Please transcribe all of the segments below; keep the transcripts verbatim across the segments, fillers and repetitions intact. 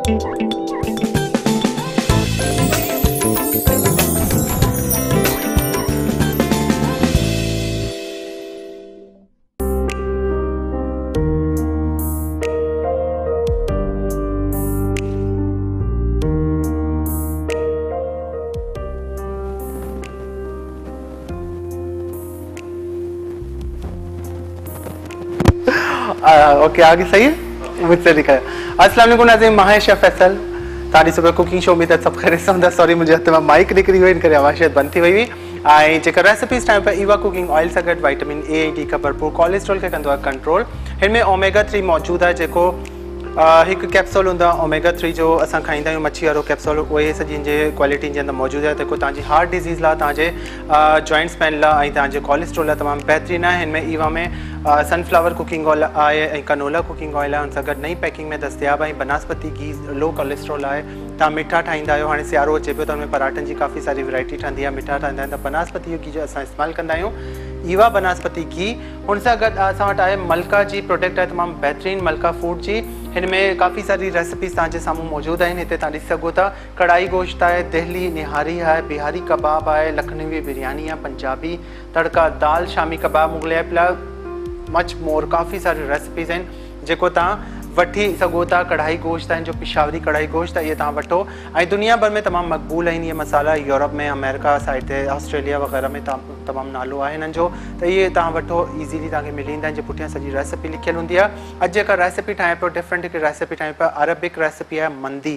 Okay आगे सही है मुझसे लिखा है। अस्सलाम वालेकुम नाज़रीन, मां शेफ फैसल तारी सुबह कुकिंग शो में त सब खैर से हूंदा। सॉरी मुझे हथ में माइक निकरी हुई इन करे आवाज़ शायद बंद थी वई हुई। ऐं जेका रेसिपीज़ टाइम पर ईवा कुकिंग ऑयल सां गॾु विटामिन ए ऐं डी का भरपूर कोलेस्ट्रॉल खे कंदो आहे कंट्रोल। हिन में ओमेगा थ्री मौजूदु आहे जेको हिकु कैप्सूल हूंदो आहे ओमेगा थ्री जो असां खाईंदा आहियूं मच्छी वारो कैप्सूल, उहे सॼी जे क्वालिटी जे अंदरि मौजूदु आहे जेको तव्हांजी हार्ट डिज़ीज़ लाइ, तव्हांजे जॉइंट्स पेन लाइ ऐं तव्हांजे कोलेस्ट्रॉल लाइ तमामु बहितरीनु आहे। हिन में ईवा में सनफ्लावर कुकिंग ऑयल आहे ऐं कनोला कुकिंग ऑयल आहे, हुन सां गॾु नई पैकिंग में दस्तियाब आहे। बनस्पति घी लो कोलेस्ट्रॉल आहे। तव्हां मिठा ठाहींदा आहियो, हाणे सियारो अचे पियो त हुन में पराठनि जी काफ़ी सारी वैरायटी ठहंदी आहे, मिठा ठहंदा आहिनि त बनस्पति घी जो असां इस्तेमालु कंदा आहियूं। ईवा बनस्पति घी हुन सां गॾु असां वटि आहे मलका जी प्रोडक्ट आहे तमामु बहितरीनु मलका फूड जी। हिन में काफ़ी सारी रेसिपीज़ तव्हांजे साम्हूं मौजूदु आहिनि। हिते तव्हां ॾिसी सघो था कढ़ाई गोश्त आहे, दिल्ली निहारी आहे, बिहारी कबाब आहे, लखनवी बिरयानी आहे, पंजाबी तड़का दाल, शामी कबाब, मुगलई पुलाव, मच मोर काफ़ी सारी रेसिपीज़ आहिनि जेको तव्हां वठी सघो था। कढ़ाई गोश्त आहिनि जो पिशावरी कढ़ाई गोश्त आहे, इहे तव्हां वठो ऐं दुनिया भर में तमामु मक़बूल आहिनि इहे मसाला। यूरोप में, अमेरिका साइड ते, ऑस्ट्रेलिया वग़ैरह में तमामु नालो आहे हिननि जो, त इहे तव्हां वठो ईज़ीली तव्हांखे मिली वेंदा आहिनि, जे पुठियां सॼी रेसिपी लिखियलु हूंदी आहे। अॼु जेका रेसिपी ठाहियां पियो डिफरेंट हिकु रेसिपी ठाहियां पियो, अरबिक रेसिपी आहे मंदी,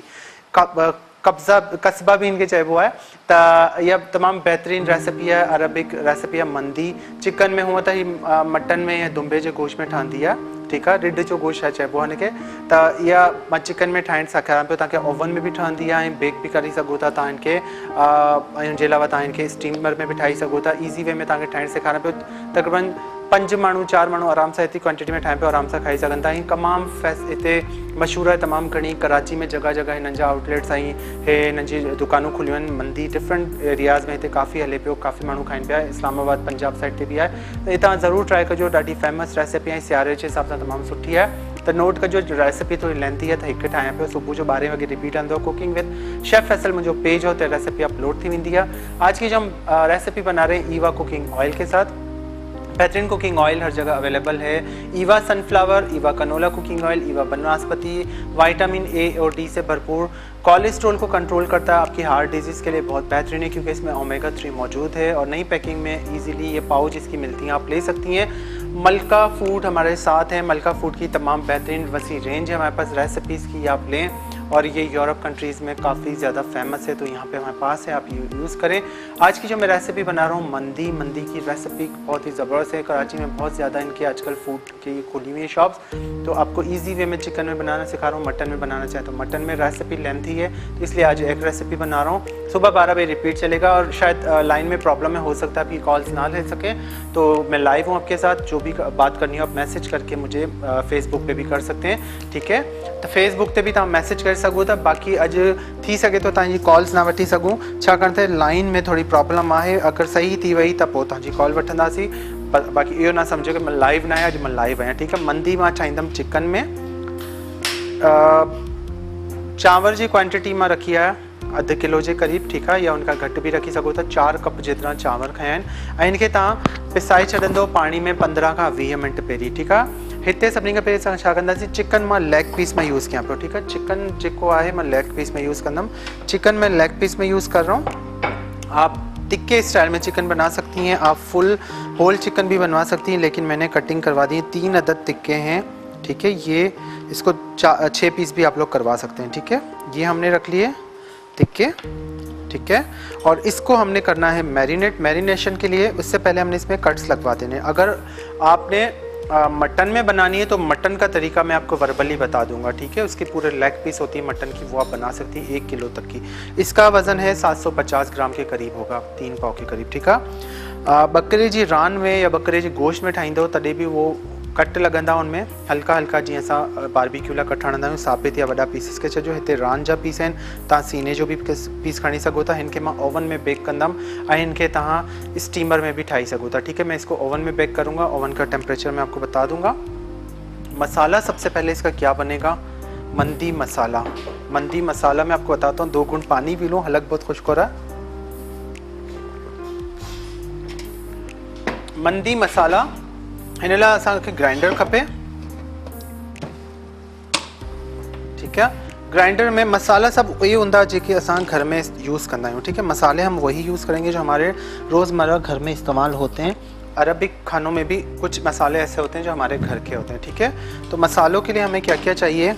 कब्ज़ा कस्बा भी इनके चइबो आहे। त इहा तमामु बहितरीनु रेसिपी आहे, अरबिक रेसिपी आहे मंदी। चिकन में हुअं त ही मटन में या दुंबे जे गोश्त में ठहंदी आहे, ठीकु आहे, रिड जो गोश्त आहे चइबो आहे हिनखे। त इहा मां चिकन में ठाहिणु सेखारियां पियो, तव्हांखे ओवन में बि ठहंदी आहे ऐं बेक बि करे सघो था तव्हां हिनखे, ऐं हुनजे अलावा तव्हां हिनखे स्टीमर में बि ठाहे सघो था। ईज़ी वे में तव्हांखे ठाहिणु सेखारियां पियो। तक़रीबन पंज माण्हू चार माण्हू आराम सां एतिरी क्वांटिटी में ठाहिण पियो, आराम सां खाई सघनि था। ही तमामु फेस हिते मशहूरु आहे तमामु घणी, कराची में जॻह जॻह हिननि जा आउटलेट्स ऐं हे हिननि जी दुकानूं खुलियूं आहिनि। मंदी डिफरेंट एरियाज़ में हिते काफ़ी हले पियो, काफ़ी माण्हू खाइनि पिया। इस्लामाबाद पंजाब साइड ते बि आहे, त हितां ज़रूरु ट्राए कजो। ॾाढी फेमस रेसिपी ऐं सियारे जे हिसाब सां तमामु सुठी आहे। त नोट कजो, रेसिपी थोड़ी लेंथी है, तो हिकु ठाहियां पियो। सुबह जो बारह वगे रिपीट आंदो कुकिंग विद शेफ फैसल मुझे पेज हो, तो रेसिपी अपलोड थी वेंदी है। आज की जो हम रेसिपी बना रहे हैं ईवा कुकिंग ऑयल के साथ। बेहतरीन कुकिंग ऑयल हर जगह अवेलेबल है। Eva sunflower, Eva canola cooking oil, Eva vanaspati, vitamin ए और डी से भरपूर, कोलेस्ट्रॉल को कंट्रोल करता है, आपकी हार्ट डिजीज़ के लिए बहुत बेहतरीन है क्योंकि इसमें ओमेगा थ्री मौजूद है। और नई पैकिंग में इजीली ये पाउच इसकी मिलती हैं, आप ले सकती हैं। मलका फूड हमारे साथ है। मलका फूड की तमाम बेहतरीन वसी रेंज है हमारे पास रेसिपीज़ की, आप लें। और ये यूरोप कंट्रीज़ में काफ़ी ज़्यादा फेमस है, तो यहाँ पे हमारे पास है, आप यूज़ करें। आज की जो मैं रेसिपी बना रहा हूँ मंदी, मंदी की रेसिपी बहुत ही ज़बरदस्त है। कराची में बहुत ज़्यादा इनकी आजकल फूड की खुली हुई है शॉप्स, तो आपको इजी वे में चिकन में बनाना सिखा रहा हूँ। मटन में बनाना चाहे तो मटन में रेसिपी लेंथी है, तो इसलिए आज एक रेसिपी बना रहा हूँ। सुबह बारह बजे रिपीट चलेगा और शायद लाइन में प्रॉब्लम है, हो सकता है आपकी कॉल्स ना ले सकें, तो मैं लाइव हूँ आपके साथ। जो भी बात करनी हो आप मैसेज करके मुझे फेसबुक पे भी कर सकते हैं, ठीक है। तो फेसबुक पे भी तुम मैसेज कर सको था। बाकी अज थी सके तो तव्हांजी कॉल्स ना वठी सघूं, छाकाणि त लाइन में थोड़ी प्रॉब्लम आहे। अगर सही थी वई त पोइ तव्हांजी कॉल वठंदासीं। बाक़ी इहो ना समझो कि मैं लाइव ना आहियां, अॼु मैं लाइव आहियां, ठीक है। मंदी मां ठाहींदमि चिकन में। चांवर जी क्वांटिटी मां रखी आहे अधु किलो जे क़रीब, ठीक है, या उनका घटि भी रखी सको था। चार कप जितना चांवर खया आहिनि ऐं इनखे तव्हां पिसाए छॾंदो पानी में पंद्रहं खां वीह मिनट पहिरीं, ठीक है। हिते सभिनी खां पहिरीं असां छा कंदासीं, चिकन मां लेग पीस में यूज़ कयां पियो, ठीक है। चिकन जेको आहे मां लेग पीस में यूज़ कंदमि। चिकन में लेग पीस में यूज़ कर रहा हूँ। आप टिक्के स्टाइल में चिकन बना सकती हैं, आप फुल होल चिकन भी बनवा सकती हैं, लेकिन मैंने कटिंग करवा दी है। तीन अदद टिक्के हैं, ठीक है। ये इसको छः पीस भी आप लोग करवा सकते हैं, ठीक है। ये हमने रख लिए टिक्के, ठीक है। और इसको हमने करना है मैरिनेट। मैरिनेशन के लिए उससे पहले हमने इसमें कट्स लगवा देने। अगर आपने आ, मटन में बनानी है तो मटन का तरीका मैं आपको वर्बली बता दूंगा, ठीक है। उसकी पूरे लेग पीस होती है मटन की, वो आप बना सकती हैं एक किलो तक की। इसका वज़न है सात सौ पचास ग्राम के करीब होगा, तीन पाव के करीब, ठीक है। बकरे जी रान में या बकरे जी गोश्त में ठाहींदो तॾहिं भी वो कट लगंदा उनमें हल्का हल्का, जीअं असां बारबेक्यू लाइ कट हणंदा आहियूं, साबित या वॾा पीसिस के छॾियो। हिते रान जा पीस आहिनि, तव्हां सीने जो भी पीस खणी सघो था। हिनखे मां ओवन में बेक कंदमि ऐं हिनखे तव्हां स्टीमर में भी ठाही सघो था, ठीक है। मैं इसको ओवन में बेक करूँगा, ओवन का टेम्परेचर मैं आपको बता दूंगा। मसाला सबसे पहले इसका क्या बनेगा, मंदी मसाला। मंदी मसाला मैं आपको बताता हूँ, दो घूंट पानी पी लूँ, हलक बहुत खुश्क हो रहा है। मंदी मसाला हिन लाइ असांखे ग्राइंडर खपे, ठीक है। ग्राइंडर में मसाला सब वही हूंदा जेके असां घर में यूज़ कंदा आहियूं, ठीक है। मसाले हम वही यूज़ करेंगे जो हमारे रोज़मर्रा घर में इस्तेमाल होते हैं। अरबिक खानों में भी कुछ मसाले ऐसे होते हैं जो हमारे घर के होते हैं, ठीक है। तो मसालों के लिए हमें क्या क्या चाहिए,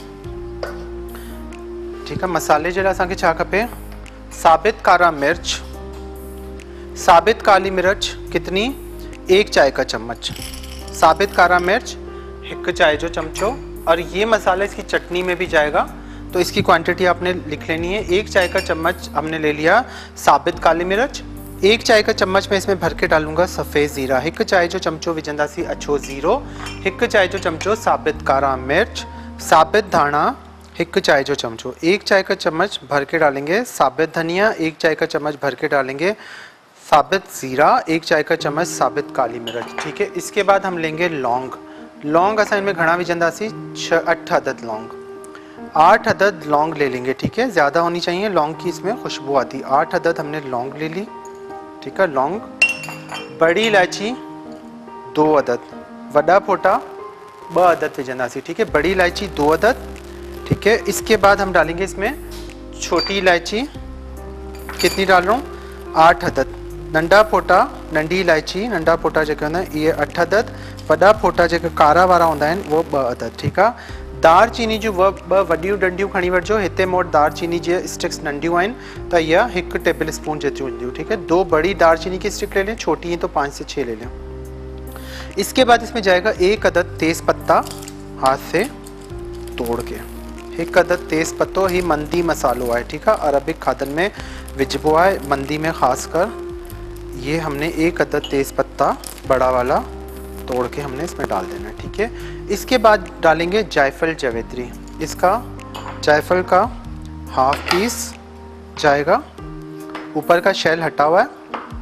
ठीक है। मसाले जो असांखे छा खपे, साबित कारा मिर्च, साबित काली मिर्च कितनी, एक चाय का चम्मच, साबित कारा मिर्च एक चाय जो चमचो। और ये मसाला इसकी चटनी में भी जाएगा, तो इसकी क्वांटिटी आपने लिख लेनी है। एक चाय का चम्मच हमने ले लिया साबित काली मिर्च, एक चाय का चम्मच में इसमें भर के डालूंगा सफ़ेद ज़ीरा, एक चाय जो चमचो विझंदासी अछो ज़ीरो, एक चाय जो चमचो साबित कारा मिर्च, साबित धाणा एक चाय जो चमचो, एक चाय का चम्मच भर के डालेंगे साबित धनिया, एक चाय का चम्मच भर के डालेंगे साबित ज़ीरा, एक चाय का चम्मच साबित काली मिर्च, ठीक है। इसके बाद हम लेंगे लौंग। लौंग असां इनमें घना विझंदासी, छः अठ अदद लौंग, आठ अदद लौंग ले लेंगे, ठीक है। ज़्यादा होनी चाहिए लौंग की, इसमें खुशबू आती। आठ अदद हमने लौंग ले ली, ठीक है। लौंग, बड़ी इलायची दो अदद, वड़ा फोटा ब अदद विझंदासी, ठीक है। बड़ी इलायची दो अदद, ठीक है। इसके बाद हम डालेंगे इसमें छोटी इलायची, कितनी डाल रहा हूँ, आठ अदद। नंढा फोटा नंढी इलायची, नंढा फोटा जेके हूंदा आहिनि इहे अठ अदद, वॾा फोटा जेके कारा वारा हूंदा आहिनि उहो ॿ अदद, ठीकु आहे। दार चीनी जो ॿ ॿ वॾियूं डंडियूं खणी वठिजो, हिते मूं वटि दार चीनी जी स्टिक्स नंढियूं आहिनि, त इहा हिकु टेबल स्पून जेतिरियूं हूंदियूं, ठीक है। दो बड़ी दार चीनी की स्टिक ले लें, छोटी है तो पाँच से छः ले लें। इसके बाद इसमें जाएगा एक अदद तेज़ पत्ता हाथ से तोड़ के, एक अदद तेज़ पत्तो ही मंदी मसालो है, ठीक है। अरबिक खादन में विझबो है, मंदी में ख़ास कर। ये हमने एक अदद तेज़ पत्ता बड़ा वाला तोड़ के हमने इसमें डाल देना है, ठीक है। इसके बाद डालेंगे जायफल जावित्री, इसका जायफल का हाफ पीस जाएगा, ऊपर का शेल हटा हुआ है,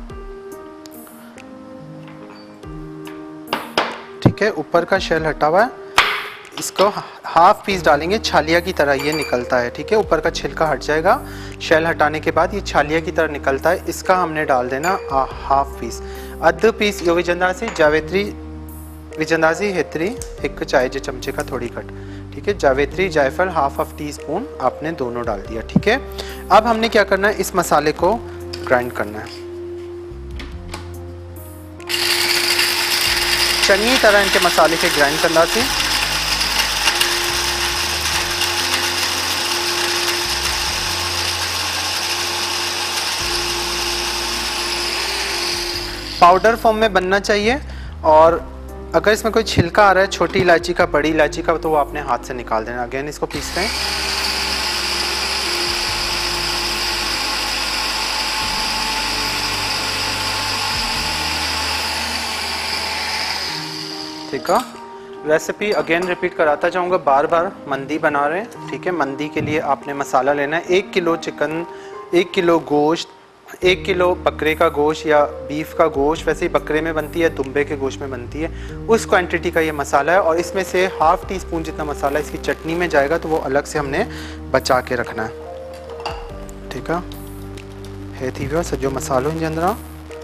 ठीक है। ऊपर का शेल हटा हुआ है, इसको हाफ पीस डालेंगे, छालिया की तरह ये निकलता है, ठीक है। ऊपर का छिलका हट जाएगा, शेल हटाने के बाद ये छालिया की तरह निकलता है, इसका हमने डाल देना हाफ पीस। अध पीस यो विझंदासी जावित्री विझंदासी हेतरी एक चाय जे चमचे का थोड़ी घट, ठीक है। जावित्री जायफल हाफ हाफ टी स्पून आपने दोनों डाल दिया, ठीक है। अब हमने क्या करना है, इस मसाले को ग्राइंड करना है, चंगी तरह इनके मसाले के ग्राइंड करना सी। पाउडर फॉर्म में बनना चाहिए, और अगर इसमें कोई छिलका आ रहा है छोटी इलायची का, बड़ी इलायची का, तो वो आपने हाथ से निकाल देना। अगेन इसको पीसते हैं, ठीक है। रेसिपी अगेन रिपीट कराता जाऊंगा बार बार, मंदी बना रहे हैं, ठीक है। मंदी के लिए आपने मसाला लेना है, एक किलो चिकन, एक किलो गोश्त, एक किलो बकरे का गोश्त या बीफ का गोश्त, वैसे ही बकरे में बनती है, दुम्बे के गोश्त में बनती है, उस क्वांटिटी का ये मसाला है। और इसमें से हाफ टी स्पून जितना मसाला इसकी चटनी में जाएगा, तो वो अलग से हमने बचा के रखना है, ठीक है। है थी वियो सॼो मसालो इन अंदर।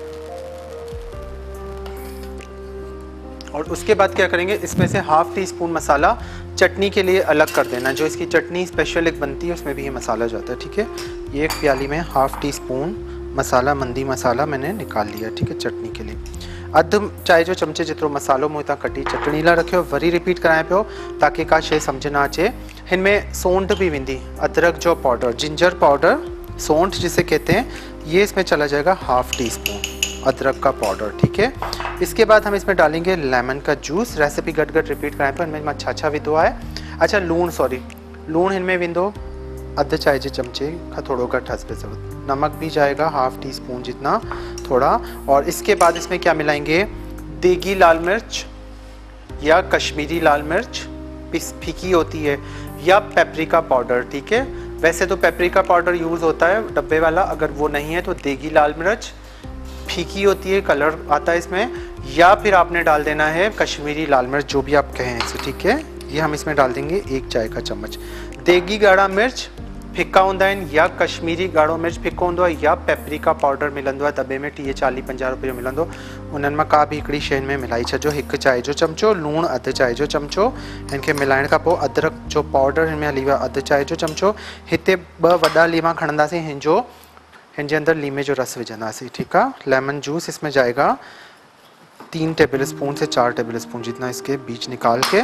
और उसके बाद क्या करेंगे, इसमें से half teaspoon masala chutney के लिए अलग कर देना, जो इसकी चटनी स्पेशल एक बनती है उसमें भी ये मसाला जाता है, ठीक है। ये एक प्याली में हाफ टी स्पून मसाला, मंदी मसाला मैंने निकाल लिया, ठीक है, चटनी के लिए। अध चाय जो चमचे जितरो मसालो मूं हितां कटी चटनी लाइ रखियो, वरी रिपीट करायां पियो ताकि का शइ सम्झ न अचे। हिन में सौंठ भी वेंदी, अदरक जो पाउडर, जिंजर पाउडर, सौंठ जिसे कहते हैं, ये इसमें चला जाएगा हाफ टी स्पून अदरक का पाउडर, ठीक है। इसके बाद हम इसमें डालेंगे लेमन का जूस। रेसिपी गट गट रिपीट कराएं पर इनमें छा छा विधो आहे। अच्छा लूण, सॉरी लूण इनमें विंदो अध चाय जे चमचे का थोड़ो घट हंसपे ज़रूरत। नमक भी जाएगा हाफ टी स्पून जितना थोड़ा। और इसके बाद इसमें क्या मिलाएंगे, देगी लाल मिर्च या कश्मीरी लाल मिर्च फीकी होती है, या पेपरिका पाउडर, ठीक है। वैसे तो पेपरिका पाउडर यूज़ होता है डब्बे वाला, अगर वो नहीं है तो देगी लाल मिर्च फीकी होती है, कलर आता है इसमें, या फिर आपने डाल देना है कश्मीरी लाल मिर्च, जो भी आप कहें इसे, ठीक है। ये हम इसमें डाल देंगे एक चाय का चम्मच। देगी ॻाढ़ा मिर्च फिका हूंदा आहिनि, या कश्मीरी ॻाढ़ो मिर्च फिको हूंदो आहे, या पेपरिका पाउडर मिलंदो आहे दॿे में टीह चालीह पंजाह रुपए जो मिलंदो। उन्हनि मां का बि हिकिड़ी शइ में मिलाई छॾिजो। हिकु चांहि जो चमिचो लूणु, अधु चांहि जो चमिचो। हिन खे मिलाइण खां पोइ अदरक जो पाउडर हिन में हली वियो आहे, अधु चांहि जो चमिचो। हिते ॿ वॾा लीमा खणंदासीं, हिन जो हिन जे अंदरि लीमे जो रस विझंदासीं, ठीकु आहे। लेमन जूस इसमें जाएगा तीन टेबल स्पून से चार टेबल स्पून जितना इसके बीज निकाल के।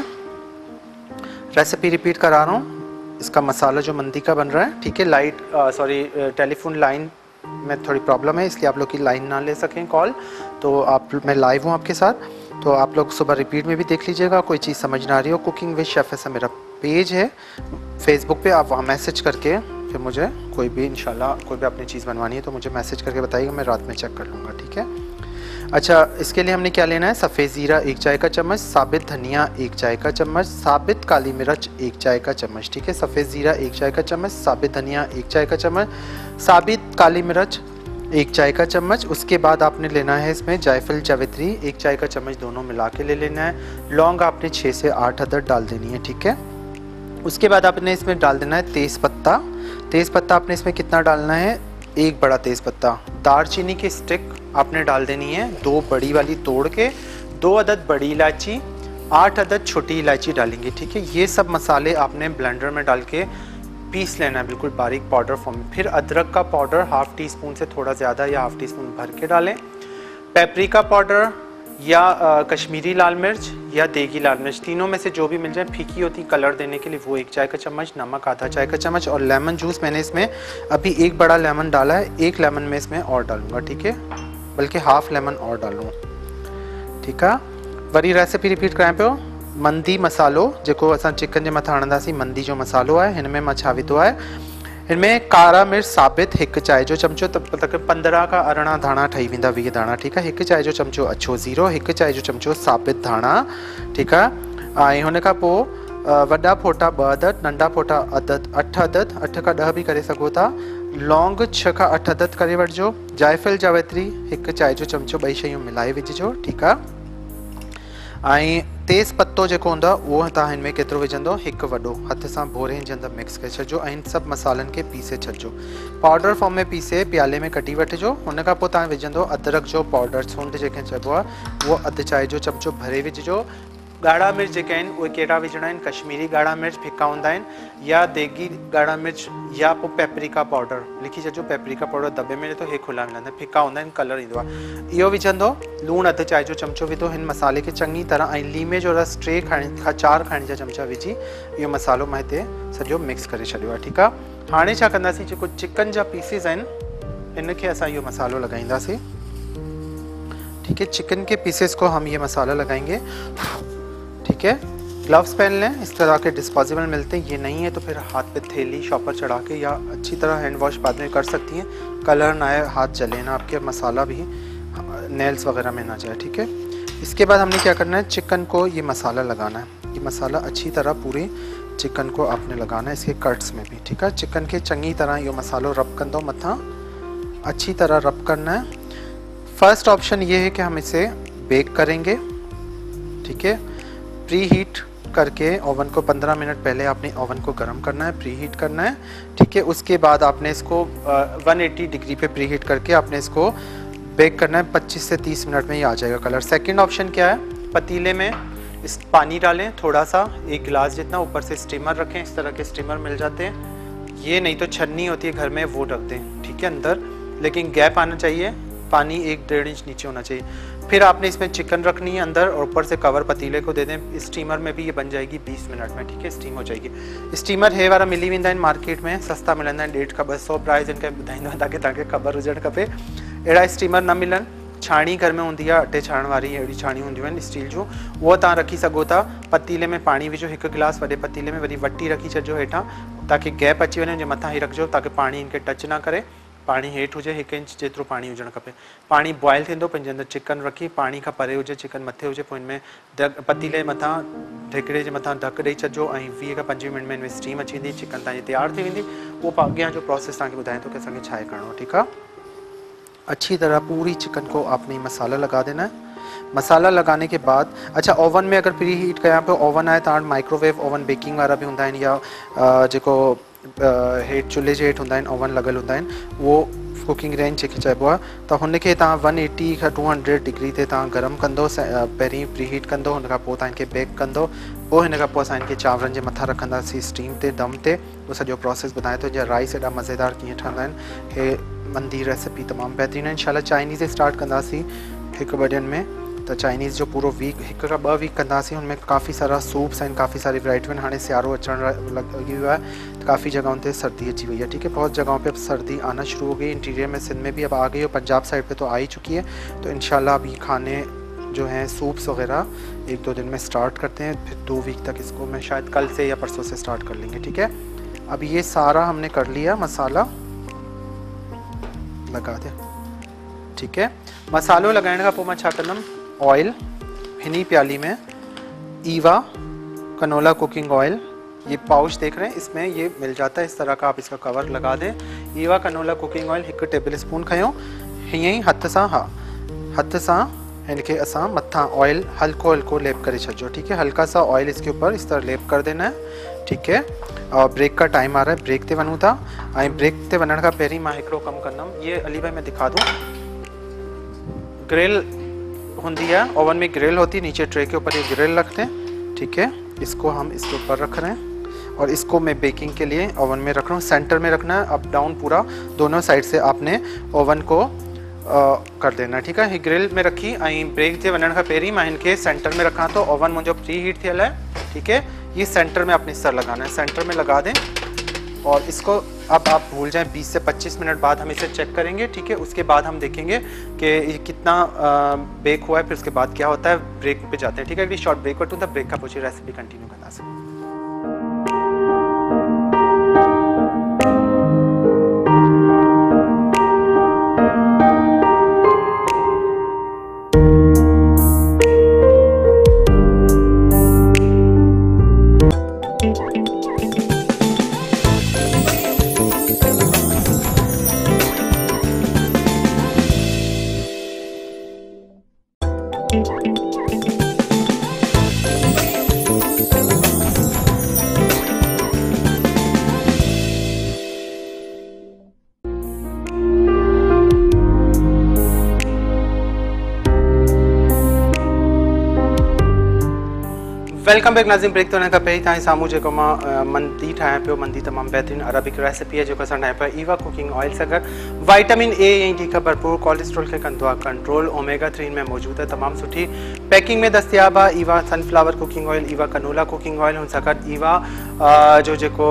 रेसिपी रिपीट करा रहा हूँ। इसका मसाला जो मंदी का बन रहा है, ठीक है। लाइट सॉरी टेलीफोन लाइन में थोड़ी प्रॉब्लम है, इसलिए आप लोग की लाइन ना ले सकें कॉल, तो आप मैं लाइव हूँ आपके साथ, तो आप लोग सुबह रिपीट में भी देख लीजिएगा। कोई चीज़ समझ ना आ रही हो, कुकिंग विद शेफ ऐसा मेरा पेज है फेसबुक पे, आप वहाँ मैसेज करके फिर मुझे कोई भी इंशाल्लाह कोई भी अपनी चीज़ बनवानी है तो मुझे मैसेज करके बताइएगा, मैं रात में चेक कर लूँगा, ठीक है। अच्छा, इसके लिए हमने क्या लेना है, सफ़ेद ज़ीरा एक चाय का चम्मच, साबित धनिया एक चाय का चम्मच, साबित काली मिर्च एक चाय का चम्मच, ठीक है। सफ़ेद ज़ीरा एक चाय का चम्मच, साबित धनिया एक चाय का चम्मच, साबित काली मिर्च एक चाय का चम्मच। उसके बाद आपने लेना है इसमें जायफल जावित्री एक चाय का चम्मच, दोनों मिला के ले लेना है। लौंग आपने छः से आठ अदद डाल देनी है, ठीक है। उसके बाद आपने इसमें डाल देना है तेज़ पत्ता। तेज़ पत्ता आपने इसमें कितना डालना है, एक बड़ा तेज़ पत्ता। दालचीनी की स्टिक आपने डाल देनी है दो बड़ी वाली तोड़ के, दो अदद बड़ी इलायची, आठ अदद छोटी इलायची डालेंगे, ठीक है। ये सब मसाले आपने ब्लेंडर में डाल के पीस लेना है बिल्कुल बारीक पाउडर फॉर्म में। फिर अदरक का पाउडर हाफ टी स्पून से थोड़ा ज़्यादा या हाफ टी स्पून भर के डालें। पेपरिका पाउडर या आ, कश्मीरी लाल मिर्च या देगी लाल मिर्च, तीनों में से जो भी मिल जाए, फीकी होती कलर देने के लिए, वो एक चाय का चम्मच। नमक आधा चाय का चम्मच। और लेमन जूस मैंने इसमें अभी एक बड़ा लेमन डाला है, एक लेमन में इसमें और डालूंगा, ठीक है, बल्कि हाफ लेमन और डालूँ, ठीक है। वरी रेसिपी रिपीट कराए पियो। मंदी मसालो जेको असां चिकन जे मथां हणंदासीं, मंदी जो मसालो आहे, हिन में मां छा विधो आहे, इनमें कारा मिर्च साबित एक चाय जो चमचो, तब तक पंद्रह का अरिड़हं धाणा ठही वेंदा, वीह धाणा, ठीक है। एक चाय जो चमचो अछो ज़ीरो, एक चाय जो चमचो साबित धाणा, ठीक है। ऐं हुन खां पोइ वॾा फोटा ॿ अदद, नंढा फोटा अदद अठ अदद, अठ खां ॾह भी करे सघो था। लौंग छह खां अठ अदद करे वठिजो। जायफल जावित्री एक चाय जो चमचो, ॿई शयूं मिलाए विझिजो, ठीक है। ऐं तेज़ पत्तो जेको हूंदो आहे उहो तव्हां हिन में केतिरो विझंदो, हिकु वॾो, हथ सां भोरे हिन जे अंदरि मिक्स करे छॾिजो ऐं सभु मसालनि खे पीसे छॾिजो। पाउडर फॉर्म में पीसे प्याले में कढी वठिजो। हुन खां पोइ तव्हां विझंदो अदरक जो पाउडर, सूंड जेके चइबो आहे, उहो अधु चांहि जो चमिचो भरे विझिजो। ॻाढ़ा मिर्च जेके आहिनि उहे कहिड़ा विझणा आहिनि, कश्मीरी ॻाढ़ा मिर्च फिका हूंदा आहिनि, या देगी ॻाढ़ा मिर्च, या पोइ पेपरिका पाउडर लिखी छॾिजो। पेपरिका पाउडर दॿे में ॾिठो, हे खुला मिलंदा आहिनि, फिका हूंदा आहिनि, कलर ईंदो आहे, इहो विझंदो। लूणु अधु चांहि जो चमिचो विधो। हिन मसाले खे चङी तरह, ऐं लीमे जो रस टे खाइण खां चारि खाइण जा चमिचा विझी इहो मसालो मां हिते सॼो मिक्स करे छॾियो आहे, ठीकु आहे। हाणे छा कंदासीं, जेको चिकन जा पीसिस आहिनि हिन खे असां इहो मसालो लॻाईंदासीं, ठीक है। चिकन के पीसेस को हम ये मसाला लगाएंगे, ठीक है। ग्लव्स पहन लें, इस तरह के डिस्पोजेबल मिलते हैं, ये नहीं है तो फिर हाथ पे थैली शॉपर चढ़ा के या अच्छी तरह हैंड वॉश बाद में कर सकती हैं, कलर ना आए, हाथ जले ना आपके, मसाला भी नेल्स वगैरह में ना जाए, ठीक है। इसके बाद हमने क्या करना है, चिकन को ये मसाला लगाना है। ये मसाला अच्छी तरह पूरी चिकन को आपने लगाना है, इसके कट्स में भी, ठीक है। चिकन के चंगी तरह ये मसालो रब कर दो, मथा अच्छी तरह रब करना है। फर्स्ट ऑप्शन ये है कि हम इसे बेक करेंगे, ठीक है। प्री हीट करके ओवन को पंद्रह मिनट पहले आपने ओवन को गर्म करना है, प्री हीट करना है, ठीक है। उसके बाद आपने इसको एक सौ अस्सी डिग्री पे प्री हीट करके आपने इसको बेक करना है। पच्चीस से तीस मिनट में ये आ जाएगा कलर। सेकंड ऑप्शन क्या है, पतीले में इस पानी डालें थोड़ा सा, एक गिलास जितना, ऊपर से स्टीमर रखें, इस तरह के स्टीमर मिल जाते हैं, ये नहीं तो छन्नी होती है घर में, वो रख दें, ठीक है, अंदर, लेकिन गैप आना चाहिए, पानी एक डेढ़ इंच नीचे होना चाहिए। फिर आपने इसमें चिकन रखनी है अंदर, और ऊपर से कवर पतीले को दे दें। स्टीमर में भी ये बन जाएगी बीस मिनट में, ठीक है, स्टीम हो जाएगी। स्टीमर हे वारा मिली वेंदा आहिनि मार्केट में, सस्ता मिलंदा आहिनि, डेढ़ खां ॿ सौ प्राइस इनके ॿुधाईंदो आहियां ताकि तव्हांखे ख़बर हुजणु खपे। अहिड़ा स्टीमर न मिलनि, छाणी घर में हूंदी आहे, अटे छाणण वारी अहिड़ी छाणी हूंदियूं आहिनि स्टील जूं, उहो तव्हां रखी सघो था। पतीले में पाणी विझो, हिकु गिलास वॾे पतीले में, वरी वटी रखी छॾिजो हेठां ताकि गैप अची वञे, जे मथां ई रखिजो ताकि पाणी इनके टच ना करे, पानी हेठि हुजे, हिकु इंच जेतिरो पाणी हुजणु खपे। पाणी बॉइल थींदो, पंहिंजे अंदरि चिकन रखी, पाणी खां परे हुजे, चिकन मथे हुजे, पोइ हिनमें ढक पतीले मथां ढिकड़े जे मथां ढक ॾेई छॾिजो ऐं वीह खां पंजवीह मिंट में हिनमें स्टीम अची वेंदी, चिकन तव्हांजी तयारु थी वेंदी। उहो अॻियां जो प्रोसेस तव्हांखे ॿुधाए थो कि असांखे छा आहे करिणो, ठीकु आहे। अच्छी तरह पूरी चिकन को आपने मसाला लगा देना है। मसाला लगाने के बाद अच्छा ओवन में अगर प्री हीट कयां पे ओवन आहे त माइक्रोवेव ओवन बेकिंग वारा भी हुंदा या जेको हेठ चुल्हे जे हेठ हुंदा ओवन लगल हुंदा वो कुकिंग रेंज जेके चइबो आहे त हुनखे तव्हां वन एटी खां टू हंड्रेड डिग्री ते तव्हां गरम कंदो पहिरीं प्री हीट कंदो हुन खां पोइ तव्हां बेक कंदो पोइ हिन खां पोइ असां इनखे चांवरनि जे मथां रखंदासीं स्टीम ते दम ते वो सॼो प्रोसेस ॿुधाए थो जीअं राइस एॾा मज़ेदार कीअं ठहंदा आहिनि हे मंदी रेसिपी तमामु बहितरीनु आहे इंशाल्लाह चाइनीज़ स्टार्ट कंदासीं हिकु ॿ ॾींहंनि में तो चाइनीज़ जो पूरो वीक हिकु खां ॿ वीक कंदासीं उनमें काफ़ी सारा सूप्स आहिनि काफ़ी सारी वैरायटियूं आहिनि हाणे सियारो अचणु लॻी वियो आहे तो काफ़ी जगहों पे सर्दी अची हुई है ठीक है बहुत जगहों पे अब सर्दी आना शुरू हो गई इंटीरियर में सिंध में भी अब आ गई और पंजाब साइड पे तो आ ही चुकी है तो इंशाल्लाह अभी खाने जो हैं सूप्स वगैरह एक दो दिन में स्टार्ट करते हैं फिर दो वीक तक इसको मैं शायद कल से या परसों से स्टार्ट कर लेंगे ठीक है। अब ये सारा हमने कर लिया मसाला लगा दे ठीक है। मसालो लगाने का पोइ मां छा कंदुमि ऑयल हिनी प्याली में ईवा कनोला कुकिंग ऑयल ये पाउच देख रहे हैं इसमें ये मिल जाता है इस तरह का आप इसका कवर लगा दें। ईवा कनोला कुकिंग ऑयल एक टेबल स्पून खयों हीअं हथ सां हा हथ सां इनके असां मथा ऑयल हल्को हल्को लेप करे छो ठीक है। हल्का सा ऑयल इसके ऊपर इस तरह लेप कर देना है ठीक है। और ब्रेक का टाइम आ रहा है ब्रेक ते वनूं था ऐं ब्रेक ते वञण खां पहिरीं मां हिकिड़ो कमु कंदुमि ये अली भाई मैं दिखा दूँ ग्रिल होती है ओवन में ग्रिल होती है नीचे ट्रे के ऊपर ये ग्रिल रखते हैं ठीक है। इसको हम इसके ऊपर रख रहे हैं और इसको मैं बेकिंग के लिए ओवन में रख रहा हूँ सेंटर में रखना है अप डाउन पूरा दोनों साइड से आपने ओवन को आ, कर देना ठीक है। ग्रिल में रखी ऐं ब्रेक जे वञण खां पहिरीं मां इनके सेंटर में रखा तो ओवन मुझे प्री हीट थियल है ठीक है। ये सेंटर में अपने सर लगाना है सेंटर में लगा दें और इसको अब आप भूल जाएं बीस से पच्चीस मिनट बाद हम इसे चेक करेंगे ठीक है। उसके बाद हम देखेंगे कि ये कितना आ, बेक हुआ है फिर उसके बाद क्या होता है ब्रेक पे जाते हैं ठीक है। अगली शॉर्ट ब्रेक वठूं था ब्रेक का पूछी रेसिपी कंटिन्यू करना से वेलकम बैक नाज़िम ब्रेक तो खां पहिरीं तव्हांजे साम्हूं जेको मां मंदी ठाहियां पियो मंदी तमामु बहितरीनु अरबिक रेसिपी आहे जेको असां ठाहियूं पिया ईवा कुकिंग ऑयल सां गॾु वाइटामिन ए ऐं डी खां भरपूर कोलेस्ट्रॉल खे कंदो आहे कंट्रोल ओमेगा थ्री में मौजूदु आहे तमामु सुठी पैकिंग में दस्तियाब आहे Eva sunflower cooking oil Eva canola cooking oil हुन सां गॾु ईवा जो जेको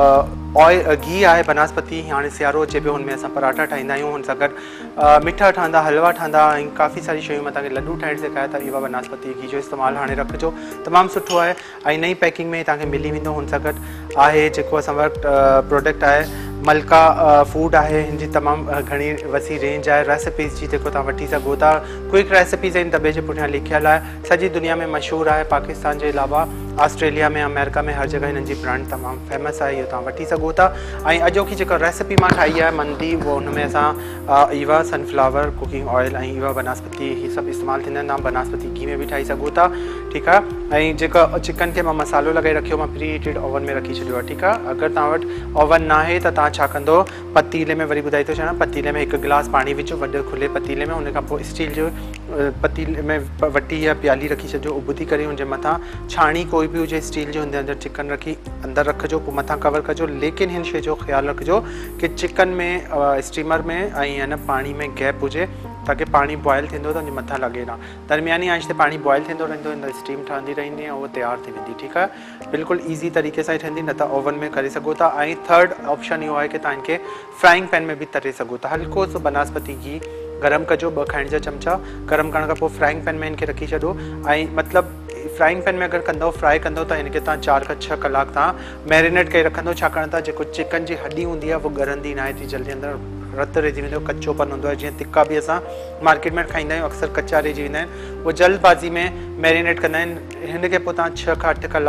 ऑयल घी आहे बनस्पति हाणे सियारो अचे पियो हुनमें असां पराठा ठाहींदा आहियूं हुन सां गॾु मिठा ठहंदा हलवा ठहंदा ऐं काफ़ी सारी शयूं मां तव्हांखे लड्डू ठाहिण सेखारिया त ईवा बनस्पति घी जो इस्तेमालु हाणे रखिजो तमामु सुठो आहे ऐं नई पैकिंग में तव्हांखे मिली वेंदो हुन सां गॾु आहे जेको असां वटि प्रोडक्ट आहे मलका फूड है हिनजी तमामु घणी वसी रेंज है रेसिपीज़ जी जेको तव्हां वठी सघो था क्विक रेसिपीज़ आहिनि दॿे जे पुठियां लिखियल आहे सॼी दुनिया में मशहूरु आहे पाकिस्तान जे अलावा ऑस्ट्रेलिया में अमेरिका में हर जगह हिननि जी ब्रांड तमामु फेमस आहे इहो तव्हां वठी सघो था ऐं अॼोकी जेका रेसिपी मां ठाही आहे मंदी वो हुनमें असां ईवा सनफ्लावर कुकिंग ऑयल ऐं ईवा बनस्पति ही सभु इस्तेमालु थींदा आहिनि तव्हां बनस्पति घी में बि ठाही सघो था ठीकु आहे। ऐं जेका चिकन खे मां मसालो लॻाए रखियो मां प्री हीटेड ओवन में रखी छॾियो आहे ठीकु आहे। अगरि तव्हां वटि ओवन न आहे त तव्हां छा कंदो पतीले में वरी ॿुधाई थो छॾां पतीले में हिकु गिलास पाणी विझो वॾे खुले पतीले में हुन खां पोइ स्टील जो पतीले में वटी या प्याली रखी छॾियो उबती करे हुनजे मथां छाणी कोई बि हुजे स्टील जो हुनजे अंदरि चिकन रखी अंदरि रखिजो पोइ मथां कवर कजो लेकिन हिन शइ जो ख़्यालु रखिजो कि चिकन में स्टीमर में ऐं हिन पाणी में गैप हुजे ताकि पाणी बॉयल थींदो त हुनजे मथां लॻे न दरमियानी आंच ते पाणी बॉयल थींदो रहंदो अंदरि स्टीम ठहंदी रहंदी ऐं उहो तयारु थी वेंदी ठीकु आहे। बिल्कुलु ईज़ी तरीक़े सां ई ठहंदी न त ओवन में करे सघो था। ऐं थर्ड ऑप्शन इहो आहे कि तव्हां इनखे फ्राइंग पैन में बि तरे सघो था हल्को सो बनस्पति घी गरम कजो ॿ खाइण जा चमचा गरम करण खां पोइ फ्राइंग पैन में इनखे रखी छॾो ऐं मतिलबु फ्राइंग पैन में अगरि कंदो फ्राई कंदो त हिनखे तव्हां चारि खां छह कलाक तव्हां मैरिनेट करे रखंदो छाकाणि त जेको चिकन जी हड्डी हूंदी आहे उहो ॻरंदी न आहे थी जल्दी अंदरि रत रहिजी वेंदो कच्चोपन हूंदो आहे जीअं तिक्का बि असां मार्केट में खाईंदा आहियूं अक्सर कच्चा रहिजी वेंदा आहिनि उहो जल्दबाज़ी में मैरिनेट कंदा आहिनि हिनखे पोइ तव्हां छह खां अठ कलाक